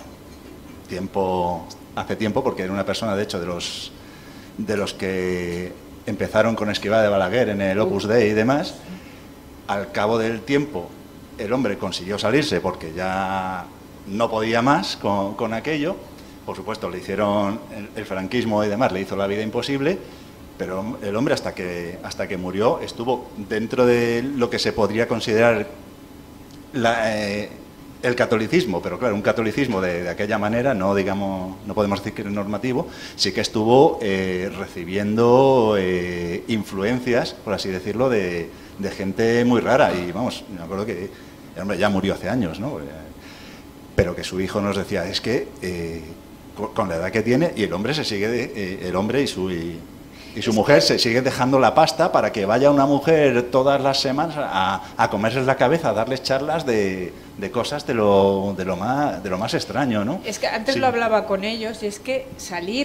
hace tiempo, porque era una persona, de hecho, de los que empezaron con Escrivá de Balaguer en el Opus Dei y demás. Al cabo del tiempo, el hombre consiguió salirse porque ya no podía más con aquello. Por supuesto, le hicieron el franquismo y demás, le hizo la vida imposible, pero el hombre hasta que murió estuvo dentro de lo que se podría considerar el catolicismo, pero claro, un catolicismo de aquella manera, no digamos, no podemos decir que es normativo, sí que estuvo recibiendo influencias, por así decirlo, de gente muy rara. Y vamos, me acuerdo que el hombre ya murió hace años, ¿no? Pero que su hijo nos decía, es que con la edad que tiene, y el hombre se sigue, el hombre y su mujer se sigue dejando la pasta para que vaya una mujer todas las semanas a comerse la cabeza, a darles charlas de cosas de lo más extraño, ¿no?
Es que antes
Sí.
lo hablaba con ellos, y es que salir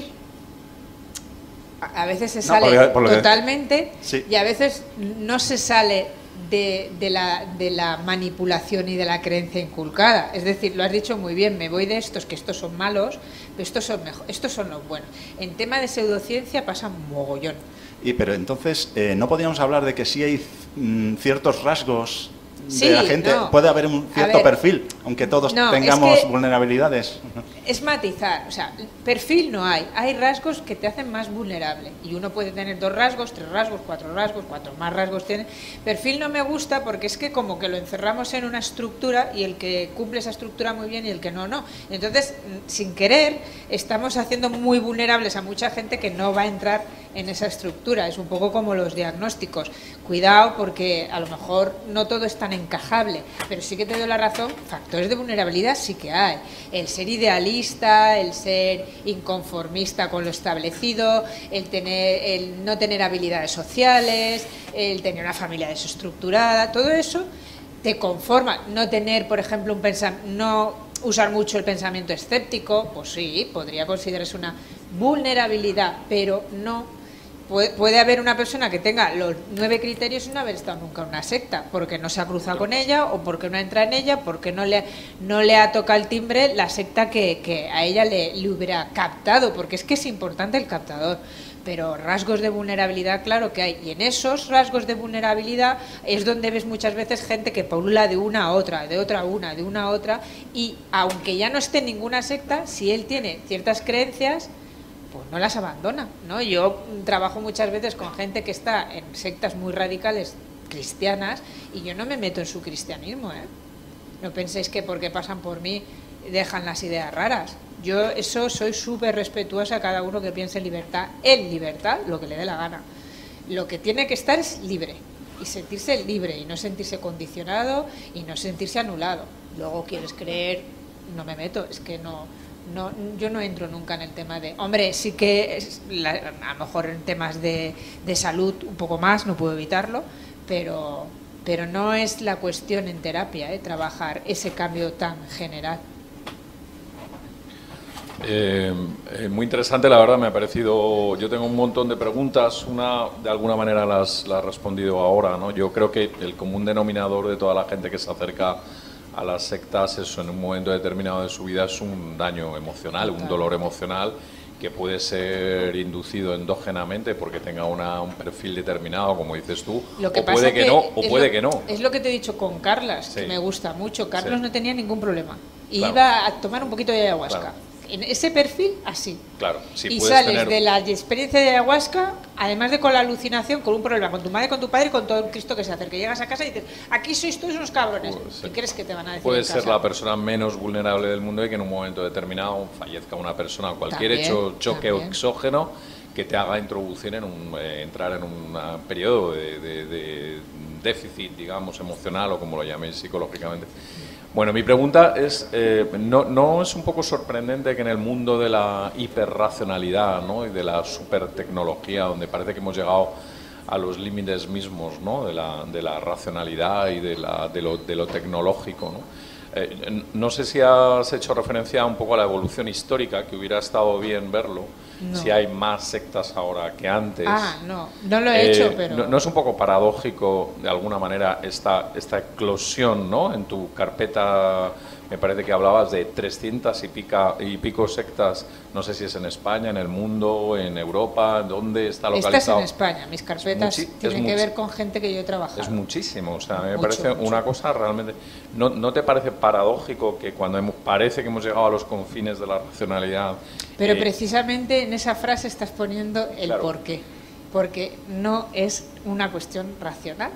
a veces se sale totalmente,
sí.
Y a veces no se sale de la manipulación y de la creencia inculcada. Es decir, lo has dicho muy bien, me voy de estos, que estos son malos, pero estos son los buenos. En tema de pseudociencia pasa un mogollón.
Pero entonces, ¿no podríamos hablar de que sí hay ciertos rasgos
Sí,
de la gente?
no.
Puede haber un cierto perfil, aunque todos tengamos
es que
vulnerabilidades.
es matizar, o sea, perfil no hay rasgos que te hacen más vulnerable, y uno puede tener 2 rasgos, 3 rasgos, 4 rasgos, cuanto más rasgos tiene. Perfil no me gusta porque es que como que lo encerramos en una estructura, y el que cumple esa estructura muy bien y el que no. Entonces, sin querer, estamos haciendo muy vulnerables a mucha gente que no va a entrar en esa estructura. Es un poco como los diagnósticos. Cuidado, porque a lo mejor no todo es tan encajable, pero sí que te doy la razón, factores de vulnerabilidad sí que hay. El ser idealista, el ser inconformista con lo establecido, el no tener habilidades sociales, el tener una familia desestructurada, todo eso te conforma. No tener, por ejemplo, no usar mucho el pensamiento escéptico, pues sí, podría considerarse una vulnerabilidad, pero no. Puede haber una persona que tenga los 9 criterios y no haber estado nunca en una secta, porque no se ha cruzado con ella, o porque no entra en ella, porque no le ha tocado el timbre la secta que a ella le hubiera captado, porque es que es importante el captador. Pero rasgos de vulnerabilidad, claro que hay, y en esos rasgos de vulnerabilidad es donde ves muchas veces gente que pulula de una a otra, de otra a una, de una a otra, y aunque ya no esté en ninguna secta, si él tiene ciertas creencias, pues no las abandona, ¿no? Yo trabajo muchas veces con gente que está en sectas muy radicales cristianas, y yo no me meto en su cristianismo, ¿eh? No penséis que porque pasan por mí dejan las ideas raras. Yo soy súper respetuosa a cada uno que piense en libertad, lo que le dé la gana. Lo que tiene que estar es libre, y sentirse libre, y no sentirse condicionado, y no sentirse anulado. Luego quieres creer, no me meto, es que no, yo no entro nunca en el tema de... Hombre, sí que a lo mejor en temas de salud un poco más, no puedo evitarlo, pero no es la cuestión en terapia, trabajar ese cambio tan general.
Muy interesante, la verdad, me ha parecido. Yo tengo un montón de preguntas, una de alguna manera las he respondido ahora, ¿no? Yo creo que el común denominador de toda la gente que se acerca a las sectas, eso en un momento determinado de su vida, es un daño emocional, un dolor emocional que puede ser inducido endógenamente porque tenga un perfil determinado, como dices tú,
Lo que
o
pasa
puede que no, o puede que no.
Es lo que te he dicho con Carlas,
Sí.
que me gusta mucho. Carlos
Sí.
no tenía ningún problema y
Claro.
iba a tomar un poquito de ayahuasca.
Claro.
En ese perfil, así.
Claro, sí,
y
puedes
sales
tener...
de la experiencia de ayahuasca, además de con la alucinación, con un problema con tu madre, con tu padre y con todo el Cristo que se acerca. Llegas a casa y dices, aquí sois todos unos cabrones.
Pues,
¿Qué crees que te van a decir?
Puede
en
ser
casa?
la persona menos vulnerable del mundo y que en un momento determinado fallezca una persona, cualquier
También,
choque
también.
exógeno que te haga introducir entrar en un periodo de déficit, digamos, emocional, o como lo llaméis psicológicamente. Bueno, mi pregunta es, ¿no es un poco sorprendente que en el mundo de la hiperracionalidad, ¿no?, y de la supertecnología, donde parece que hemos llegado a los límites mismos, ¿no?, de la racionalidad y de lo tecnológico, ¿no? No sé si has hecho referencia un poco a la evolución histórica, que hubiera estado bien verlo,
No.
si hay más sectas ahora que antes.
No lo he hecho, pero...
¿No es un poco paradójico, de alguna manera, esta eclosión, ¿no? En tu carpeta, me parece que hablabas de 300 y pico sectas, no sé si es en España, en el mundo, en Europa, ¿dónde está localizado?
Estás en España, mis carpetas tienen que ver con gente que yo he trabajado.
Es muchísimo, o sea, me
Mucho,
parece
mucho.
una cosa realmente... ¿No te parece paradójico que cuando parece que hemos llegado a los confines de la racionalidad...
Pero precisamente en esa frase estás poniendo el
Claro.
porqué. Porque no es una cuestión racional.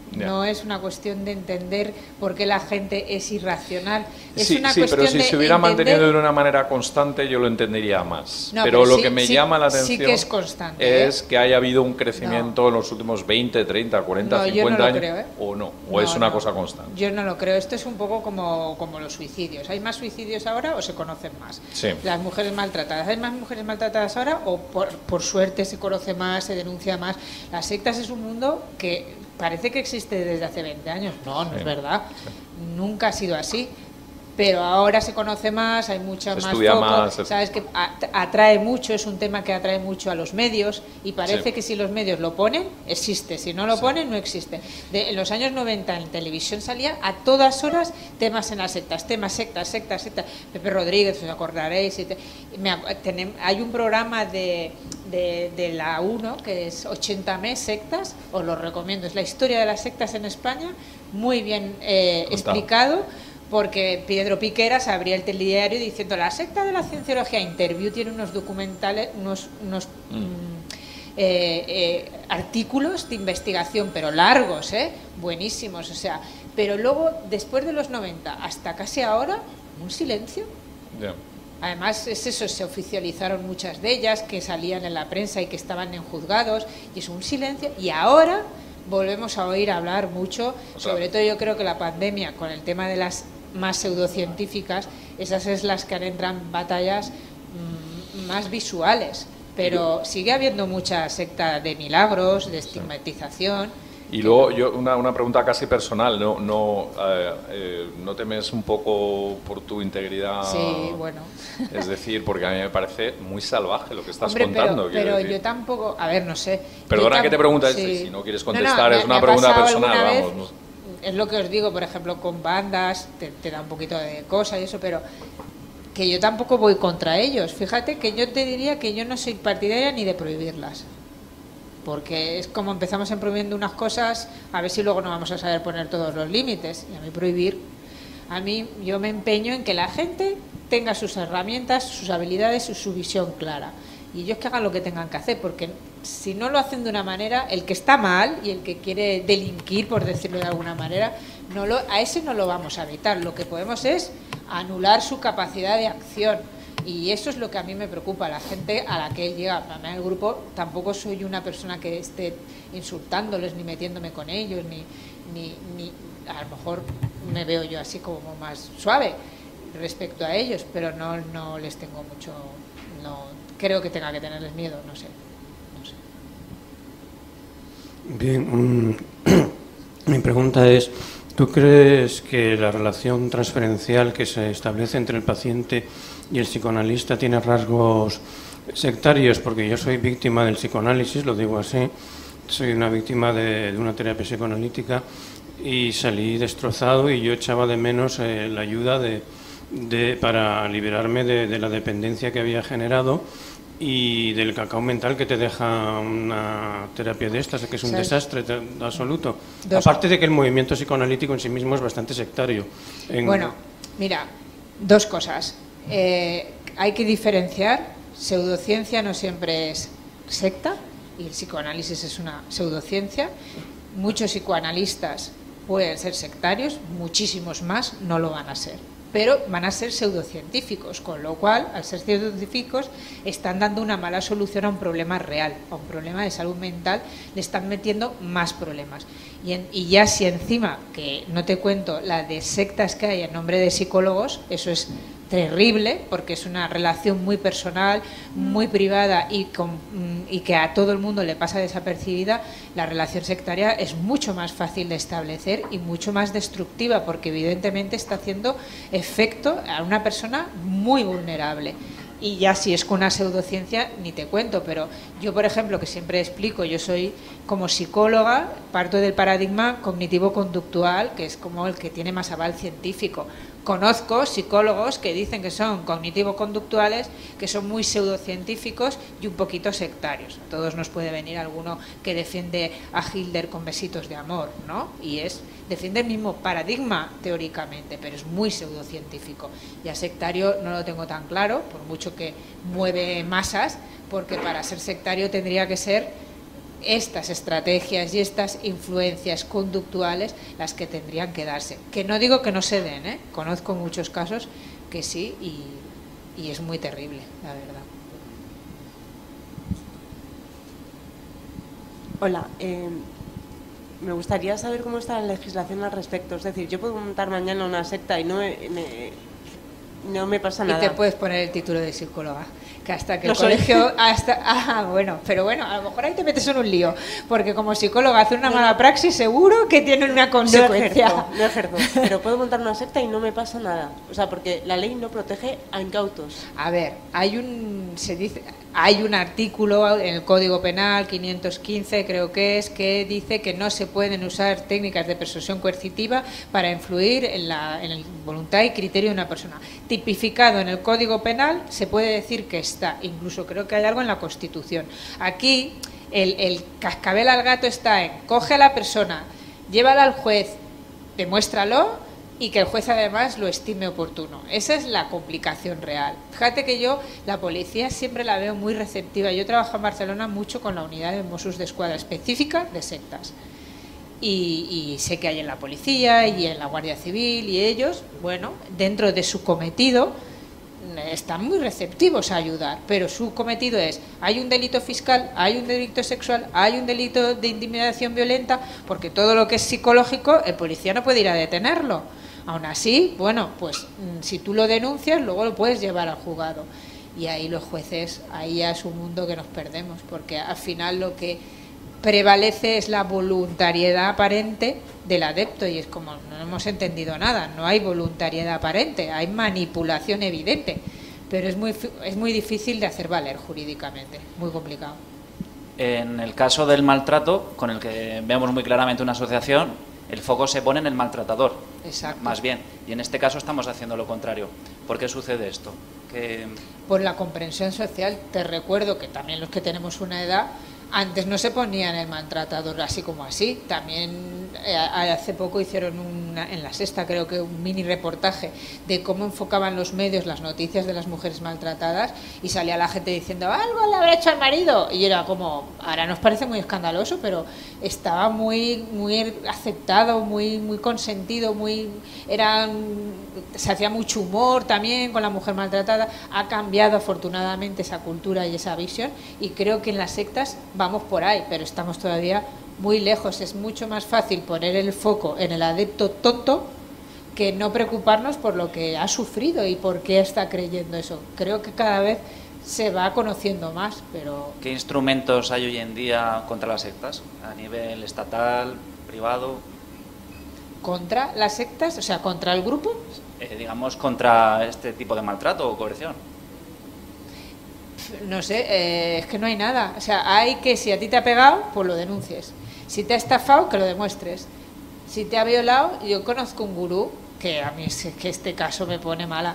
No es una cuestión de entender por qué la gente es irracional. Es
sí,
una
sí,
cuestión
pero si
de
se hubiera
entender...
mantenido de una manera constante yo lo entendería más.
No,
pero lo
sí,
que me
sí,
llama la
sí
atención
que es constante,
es que haya habido un crecimiento en los últimos 20, 30, 40,
No, yo
50
no lo
años.
creo,
O no, o
No,
es una
no.
cosa constante.
Yo no lo creo. Esto es un poco como los suicidios. ¿Hay más suicidios ahora o se conocen más?
Sí.
Las mujeres maltratadas. ¿Hay más mujeres maltratadas ahora o por suerte se conoce más, se denuncia más? Las sectas es un mundo que parece que existe desde hace 20 años. No, no es verdad. Nunca ha sido así. Pero ahora se conoce más, hay mucha más
estudia
foco,
más,
sabes que atrae mucho, es un tema que atrae mucho a los medios y parece
Sí.
que si los medios lo ponen, existe, si no lo ponen, no existe. En los años 90 en televisión salía a todas horas temas en las sectas, temas sectas. Pepe Rodríguez, os acordaréis. Hay un programa de la 1 que es 80 sectas, os lo recomiendo, es la historia de las sectas en España, muy bien explicado. Porque Pedro Piqueras abría el telediario diciendo la secta de la cienciología. Interview tiene unos documentales, unos artículos de investigación, pero largos, buenísimos. O sea, pero luego, después de los 90 hasta casi ahora, un silencio.
Yeah.
Además, es eso, se oficializaron muchas de ellas que salían en la prensa y que estaban en juzgados, y es un silencio. Y ahora volvemos a oír hablar mucho, sobre todo yo creo que la pandemia, con el tema de las más pseudocientíficas, esas es las que han entrado en batallas más visuales, pero sigue habiendo mucha secta de milagros, de estigmatización.
Y luego yo una pregunta casi personal, ¿no temes un poco por tu integridad?
Sí, bueno.
Es decir, porque a mí me parece muy salvaje lo que estás
Hombre,
contando.
Pero yo tampoco, a ver, no sé.
Perdona que te pregunte,
sí.
Si no quieres contestar, es una pregunta personal, vamos. No.
Es lo que os digo, por ejemplo, con bandas, te da un poquito de cosa y eso, pero que yo tampoco voy contra ellos. Fíjate que yo te diría que yo no soy partidaria ni de prohibirlas. Porque es como empezamos en prohibiendo unas cosas, a ver si luego no vamos a saber poner todos los límites. Y a mí prohibir, yo me empeño en que la gente tenga sus herramientas, sus habilidades, su visión clara. Y ellos que hagan lo que tengan que hacer, porque si no lo hacen de una manera, el que está mal y el que quiere delinquir, por decirlo de alguna manera, a ese no lo vamos a evitar. Lo que podemos es anular su capacidad de acción. Y eso es lo que a mí me preocupa, la gente a la que él llega. Para mí en el grupo tampoco soy una persona que esté insultándoles ni metiéndome con ellos, ni a lo mejor me veo yo así como más suave respecto a ellos, pero no les tengo mucho, no creo que tenga que tenerles miedo, no sé.
Bien, mi pregunta es, ¿tú crees que la relación transferencial que se establece entre el paciente y el psicoanalista tiene rasgos sectarios? Porque yo soy víctima del psicoanálisis, lo digo así, soy una víctima de una terapia psicoanalítica y salí destrozado y yo echaba de menos la ayuda para liberarme de la dependencia que había generado y del cacao mental que te deja una terapia de estas, que es un desastre absoluto. Aparte de que el movimiento psicoanalítico en sí mismo es bastante sectario.
Bueno, mira, dos cosas. Hay que diferenciar, pseudociencia no siempre es secta y el psicoanálisis es una pseudociencia. Muchos psicoanalistas pueden ser sectarios, muchísimos más no lo van a ser, pero van a ser pseudocientíficos, con lo cual, al ser científicos, están dando una mala solución a un problema real, a un problema de salud mental, le están metiendo más problemas. Y ya si encima, que no te cuento la de sectas que hay en nombre de psicólogos, eso es terrible, porque es una relación muy personal, muy privada y que a todo el mundo le pasa desapercibida. La relación sectaria es mucho más fácil de establecer y mucho más destructiva, porque evidentemente está haciendo efecto a una persona muy vulnerable. Y ya si es con una pseudociencia, ni te cuento, pero yo, por ejemplo, que siempre explico, yo soy como psicóloga, parto del paradigma cognitivo-conductual, que es como el que tiene más aval científico. Conozco psicólogos que dicen que son cognitivo-conductuales, que son muy pseudocientíficos y un poquito sectarios. A todos nos puede venir alguno que defiende a Hitler con besitos de amor, ¿no? Y defiende el mismo paradigma teóricamente, pero es muy pseudocientífico. Y a sectario no lo tengo tan claro, por mucho que mueve masas, porque para ser sectario tendría que ser estas estrategias y estas influencias conductuales las que tendrían que darse. Que no digo que no se den, ¿eh? Conozco muchos casos que sí y es muy terrible, la verdad.
Hola, me gustaría saber cómo está la legislación al respecto. Es decir, yo puedo montar mañana una secta y no me pasa nada.
Y te puedes poner el título de psicóloga, que hasta que el colegio... pero bueno, a lo mejor ahí te metes en un lío, porque como psicóloga hacer una mala praxis seguro que tiene una consecuencia.
No ejerzo, pero puedo montar una secta y no me pasa nada. O sea, porque la ley no protege a incautos.
A ver, hay un artículo en el Código Penal 515, creo que dice que no se pueden usar técnicas de persuasión coercitiva para influir en el voluntad y criterio de una persona. Tipificado en el Código Penal se puede decir que está, incluso creo que hay algo en la Constitución. Aquí el cascabel al gato está en coge a la persona, llévala al juez, demuéstralo y que el juez además lo estime oportuno. Esa es la complicación real. Fíjate que yo, la policía siempre la veo muy receptiva. Yo trabajo en Barcelona mucho con la unidad de Mossos d'Esquadra específica de sectas. Y sé que hay en la policía y en la Guardia Civil y ellos, bueno, dentro de su cometido, están muy receptivos a ayudar, pero su cometido es, hay un delito fiscal, hay un delito sexual, hay un delito de intimidación violenta, porque todo lo que es psicológico, el policía no puede ir a detenerlo. Aún así, bueno, pues si tú lo denuncias, luego lo puedes llevar al juzgado. Y ahí los jueces, ahí ya es un mundo que nos perdemos, porque al final lo que prevalece es la voluntariedad aparente del adepto, y es como no hemos entendido nada, no hay voluntariedad aparente, hay manipulación evidente, pero es muy difícil de hacer valer jurídicamente, muy complicado.
En el caso del maltrato, con el que vemos muy claramente una asociación, el foco se pone en el maltratador.
Exacto.
Más bien, y en este caso estamos haciendo lo contrario. ¿Por qué sucede esto?
Por la comprensión social. Te recuerdo que también los que tenemos una edad, antes no se ponían el maltratador así como así. También hace poco hicieron en La Sexta, creo que un mini reportaje de cómo enfocaban los medios las noticias de las mujeres maltratadas, y salía la gente diciendo algo le habrá hecho al marido, y era como, ahora nos parece muy escandaloso, pero estaba muy aceptado, muy consentido, se hacía mucho humor también con la mujer maltratada. Ha cambiado afortunadamente esa cultura y esa visión, y creo que en las sectas vamos por ahí, pero estamos todavía muy lejos. Es mucho más fácil poner el foco en el adepto tonto que no preocuparnos por lo que ha sufrido y por qué está creyendo eso. Creo que cada vez se va conociendo más, pero...
¿Qué instrumentos hay hoy en día contra las sectas? ¿A nivel estatal, privado?
¿Contra las sectas? O sea, ¿contra el grupo?
Digamos, contra este tipo de maltrato o coerción.
No sé, es que no hay nada. O sea, hay que, si a ti te ha pegado, pues lo denuncies. Si te ha estafado, que lo demuestres. Si te ha violado, yo conozco un gurú, que a mí es que este caso me pone mala.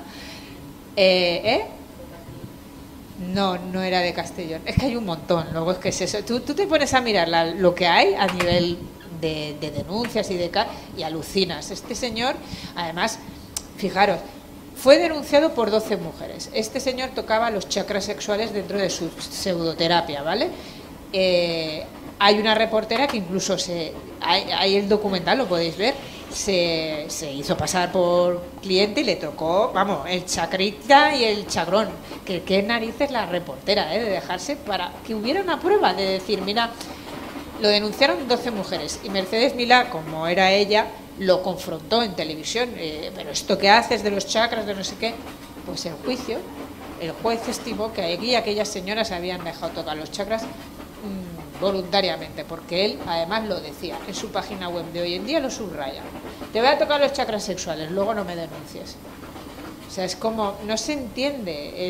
No era de Castellón. Es que hay un montón. Luego es que es eso. Tú te pones a mirar lo que hay a nivel de denuncias y alucinas. Este señor, además, fijaros, fue denunciado por 12 mujeres. Este señor tocaba los chakras sexuales dentro de su pseudoterapia, ¿vale? Hay una reportera que incluso hay el documental, lo podéis ver, se hizo pasar por cliente y le tocó, vamos, el chacrita y el chagrón. Que qué narices la reportera, de dejarse para que hubiera una prueba, de decir, mira, lo denunciaron 12 mujeres y Mercedes Milá, como era ella, lo confrontó en televisión, pero esto que haces de los chakras, de no sé qué, pues en juicio el juez estimó que aquí aquellas señoras habían dejado tocar los chakras voluntariamente, porque él además lo decía en su página web de hoy en día, lo subraya: te voy a tocar los chakras sexuales, luego no me denuncies. O sea, es como, no se entiende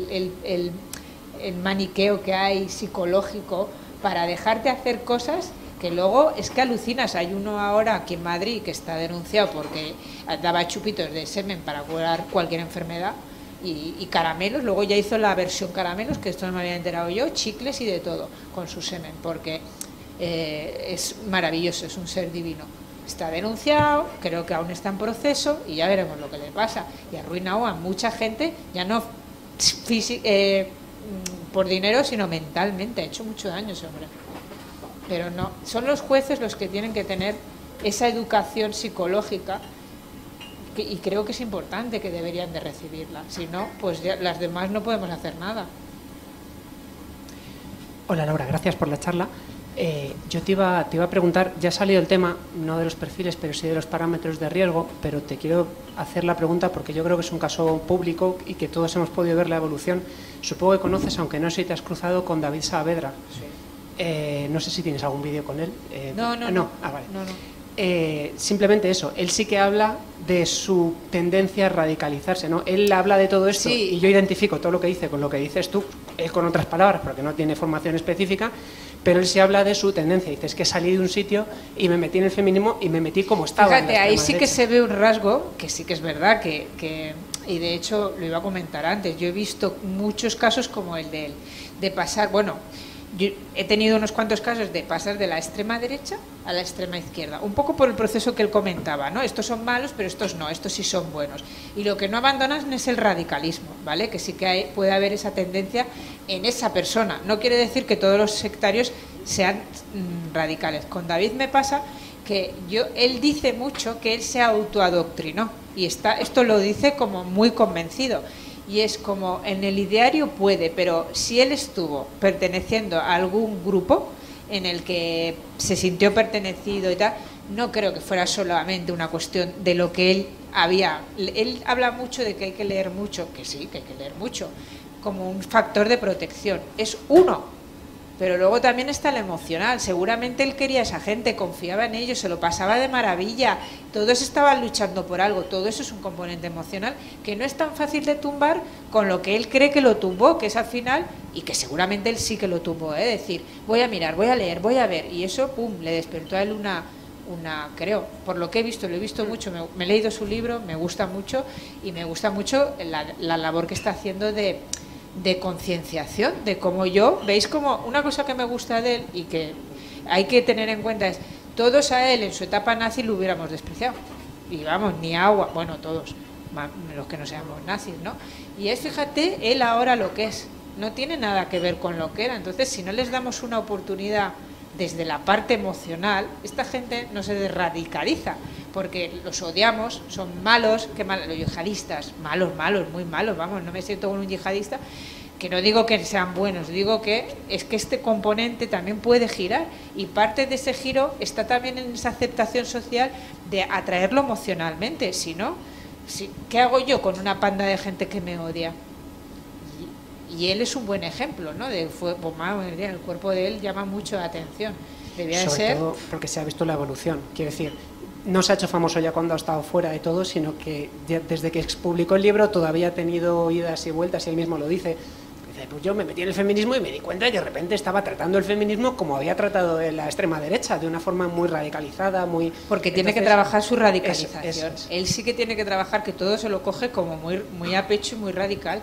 el maniqueo que hay psicológico para dejarte hacer cosas que luego es que alucinas. Hay uno ahora aquí en Madrid que está denunciado porque daba chupitos de semen para curar cualquier enfermedad y caramelos. Luego ya hizo la versión caramelos, que esto no me había enterado yo, chicles y de todo con su semen, porque es maravilloso, es un ser divino. Está denunciado, creo que aún está en proceso y ya veremos lo que le pasa. Y ha arruinado a mucha gente, ya no por dinero, sino mentalmente. Ha hecho mucho daño ese hombre. pero no, son los jueces los que tienen que tener esa educación psicológica y creo que es importante que deberían de recibirla, si no, pues ya las demás no podemos hacer nada.
Hola Laura, gracias por la charla. Yo te iba a preguntar, ya ha salido el tema, no de los perfiles, pero sí de los parámetros de riesgo, pero te quiero hacer la pregunta porque yo creo que es un caso público y que todos hemos podido ver la evolución. Supongo que conoces, aunque no sé si te has cruzado con David Saavedra. Sí. No sé si tienes algún vídeo con él.
No.
Ah, vale.
No.
Simplemente eso, él sí que habla de su tendencia a radicalizarse, ¿no? Él habla de todo esto y yo identifico todo lo que dice con lo que dices tú, él con otras palabras, porque no tiene formación específica, pero él sí habla de su tendencia. Dices que salí de un sitio y me metí en el feminismo y me metí como estaba.
Fíjate, ahí sí que se ve un rasgo, que sí que es verdad, que y de hecho lo iba a comentar antes, yo he visto muchos casos como el de él, de pasar, bueno, yo he tenido unos cuantos casos de pasar de la extrema derecha a la extrema izquierda, un poco por el proceso que él comentaba, ¿no? Estos son malos, pero estos no, estos sí son buenos. Y lo que no abandonan es el radicalismo, ¿vale? Que sí que puede haber esa tendencia en esa persona. No quiere decir que todos los sectarios sean radicales. Con David me pasa que él dice mucho que él se autoadoctrinó y esto lo dice como muy convencido. Y es como, en el ideario puede, pero si él estuvo perteneciendo a algún grupo en el que se sintió pertenecido y tal, no creo que fuera solamente una cuestión de lo que él había. Él habla mucho de que hay que leer mucho, que sí, que hay que leer mucho, como un factor de protección. Es uno. Pero luego también está el emocional. Seguramente él quería a esa gente, confiaba en ellos, se lo pasaba de maravilla. Todos estaban luchando por algo. Todo eso es un componente emocional que no es tan fácil de tumbar con lo que él cree que lo tumbó, que es al final, y que seguramente él sí que lo tumbó. Decir, voy a mirar, voy a leer, voy a ver. Y eso, pum, le despertó a él creo, por lo que he visto, lo he visto mucho, me he leído su libro, me gusta mucho, y me gusta mucho la labor que está haciendo de concienciación, de cómo veis como una cosa que me gusta de él y que hay que tener en cuenta es, todos a él en su etapa nazi lo hubiéramos despreciado, y vamos, ni agua, bueno, todos, los que no seamos nazis, ¿no? Y es, fíjate, él ahora lo que es, no tiene nada que ver con lo que era. Entonces, si no les damos una oportunidad desde la parte emocional, esta gente no se desradicaliza, porque los odiamos, son malos, los yihadistas, malos, muy malos, vamos, no me siento con un yihadista, que no digo que sean buenos, digo que es que este componente también puede girar, y parte de ese giro está también en esa aceptación social de atraerlo emocionalmente. Si no, ¿qué hago yo con una panda de gente que me odia? Y él es un buen ejemplo, ¿no? El cuerpo de él llama mucho la atención. Debía
Sobre
ser
todo porque se ha visto la evolución. Quiero decir, no se ha hecho famoso ya cuando ha estado fuera de todo, sino que desde que publicó el libro todavía ha tenido idas y vueltas, y él mismo lo dice. Dice, pues yo me metí en el feminismo y me di cuenta y de repente estaba tratando el feminismo como había tratado de la extrema derecha, de una forma muy radicalizada, muy...
Porque tiene que trabajar su radicalización. Eso. Él sí que tiene que trabajar, que todo se lo coge como muy a pecho y muy radical.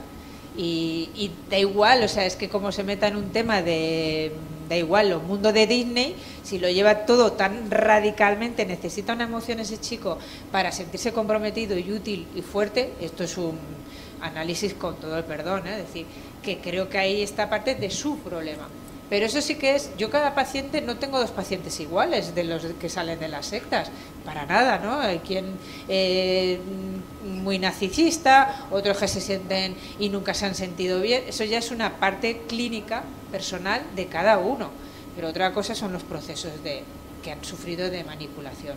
Y da igual, o sea, es que como se meta en un tema da igual, los mundos de Disney, si lo lleva todo tan radicalmente, necesita una emoción ese chico para sentirse comprometido y útil y fuerte. Esto es un análisis con todo el perdón, es decir, que creo que ahí está parte de su problema. Pero eso sí que es, yo cada paciente, no tengo dos pacientes iguales de los que salen de las sectas, para nada, ¿no? Hay quien muy narcisista, otros que se sienten y nunca se han sentido bien, eso ya es una parte clínica, personal de cada uno, pero otra cosa son los procesos que han sufrido de manipulación.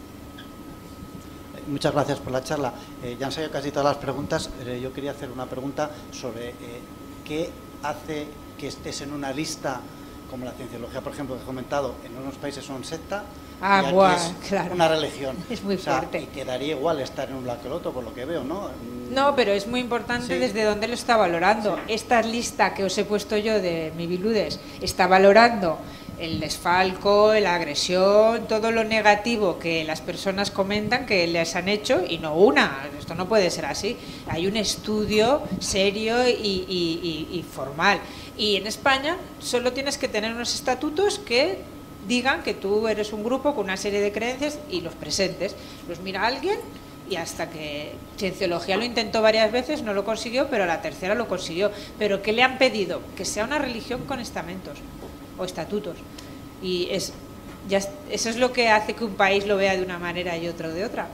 Muchas gracias por la charla. Ya han salido casi todas las preguntas, yo quería hacer una pregunta sobre qué hace que estés en una lista como la cienciología, por ejemplo, que he comentado, en unos países son secta y aquí es
claro,
una religión.
Es muy fuerte.
Y quedaría igual estar en un lado que el otro, por lo que veo, ¿no?
No, pero es muy importante desde dónde lo está valorando. Sí. Esta lista que os he puesto yo de mi Biludes está valorando el desfalco, la agresión, todo lo negativo que las personas comentan que les han hecho, y no una, esto no puede ser así. Hay un estudio serio y formal. Y en España solo tienes que tener unos estatutos que digan que tú eres un grupo con una serie de creencias y los presentes. Los mira alguien y hasta que Cienciología lo intentó varias veces, no lo consiguió, pero a la tercera lo consiguió. ¿Pero qué le han pedido? Que sea una religión con estamentos o estatutos. Y eso es lo que hace que un país lo vea de una manera y otro de otra.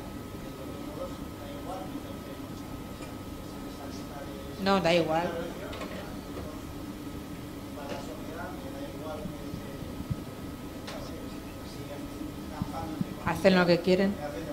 No, da igual. Hacen lo que quieren.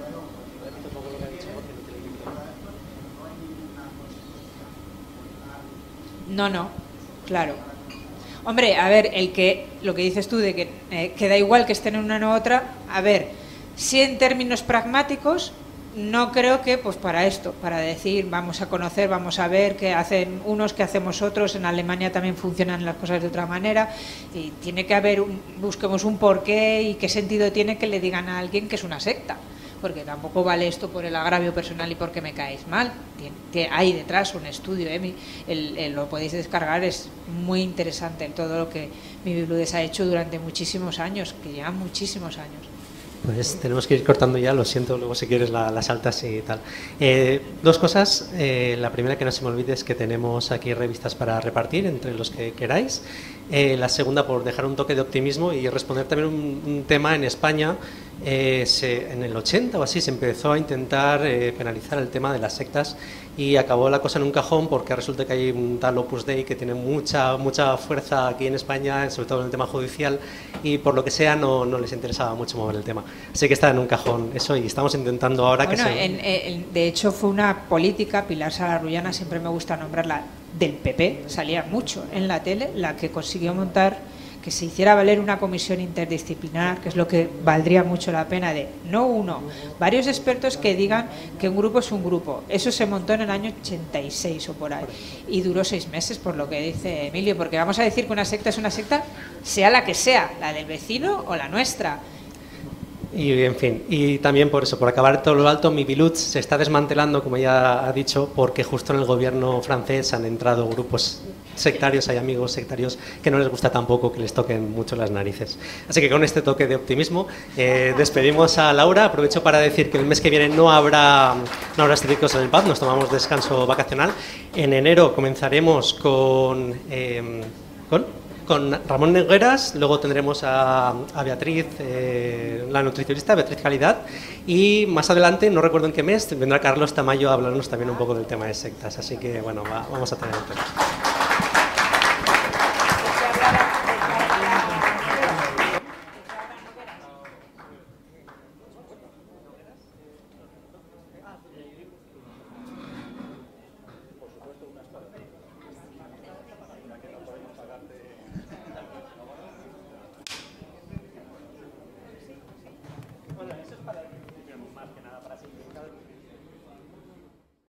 No, claro. Hombre, a ver, lo que dices tú de que da igual que estén en una u otra, a ver, si en términos pragmáticos, no creo que pues para esto, para decir vamos a conocer, vamos a ver qué hacen unos, qué hacemos otros. En Alemania también funcionan las cosas de otra manera y tiene que haber, busquemos un porqué y qué sentido tiene que le digan a alguien que es una secta, porque tampoco vale esto por el agravio personal y porque me caéis mal. Hay detrás un estudio, lo podéis descargar, es muy interesante todo lo que Mi Bibludesa ha hecho durante muchísimos años, que llevan muchísimos años.
Pues tenemos que ir cortando ya, lo siento, luego si quieres las saltas y tal. Dos cosas. La primera, que no se me olvide, es que tenemos aquí revistas para repartir entre los que queráis. La segunda, por dejar un toque de optimismo y responder también un tema en España. En el 80 o así se empezó a intentar penalizar el tema de las sectas y acabó la cosa en un cajón, porque resulta que hay un tal Opus Dei que tiene mucha fuerza aquí en España, sobre todo en el tema judicial, y por lo que sea no les interesaba mucho mover el tema. Así que está en un cajón eso, y estamos intentando ahora
de hecho fue una política, Pilar Salarrullana, siempre me gusta nombrarla, del PP, salía mucho en la tele, la que consiguió montar que se hiciera valer una comisión interdisciplinar, que es lo que valdría mucho la pena, de no uno, varios expertos que digan que un grupo es un grupo. Eso se montó en el año 86 o por ahí y duró 6 meses, por lo que dice Emilio, porque vamos a decir que una secta es una secta, sea la que sea, la del vecino o la nuestra.
Y en fin, y también por eso, por acabar todo lo alto, Mi Bilut se está desmantelando, como ya ha dicho, porque justo en el gobierno francés han entrado grupos sectarios, hay amigos sectarios que no les gusta tampoco que les toquen mucho las narices. Así que con este toque de optimismo despedimos a Laura. Aprovecho para decir que el mes que viene no habrá Estéticos en el Pub, nos tomamos descanso vacacional. En enero comenzaremos con Ramón Nogueras, luego tendremos a Beatriz, la nutricionista, Beatriz Calidad, y más adelante, no recuerdo en qué mes, vendrá Carlos Tamayo a hablarnos también un poco del tema de sectas. Así que bueno, vamos a tener un tema.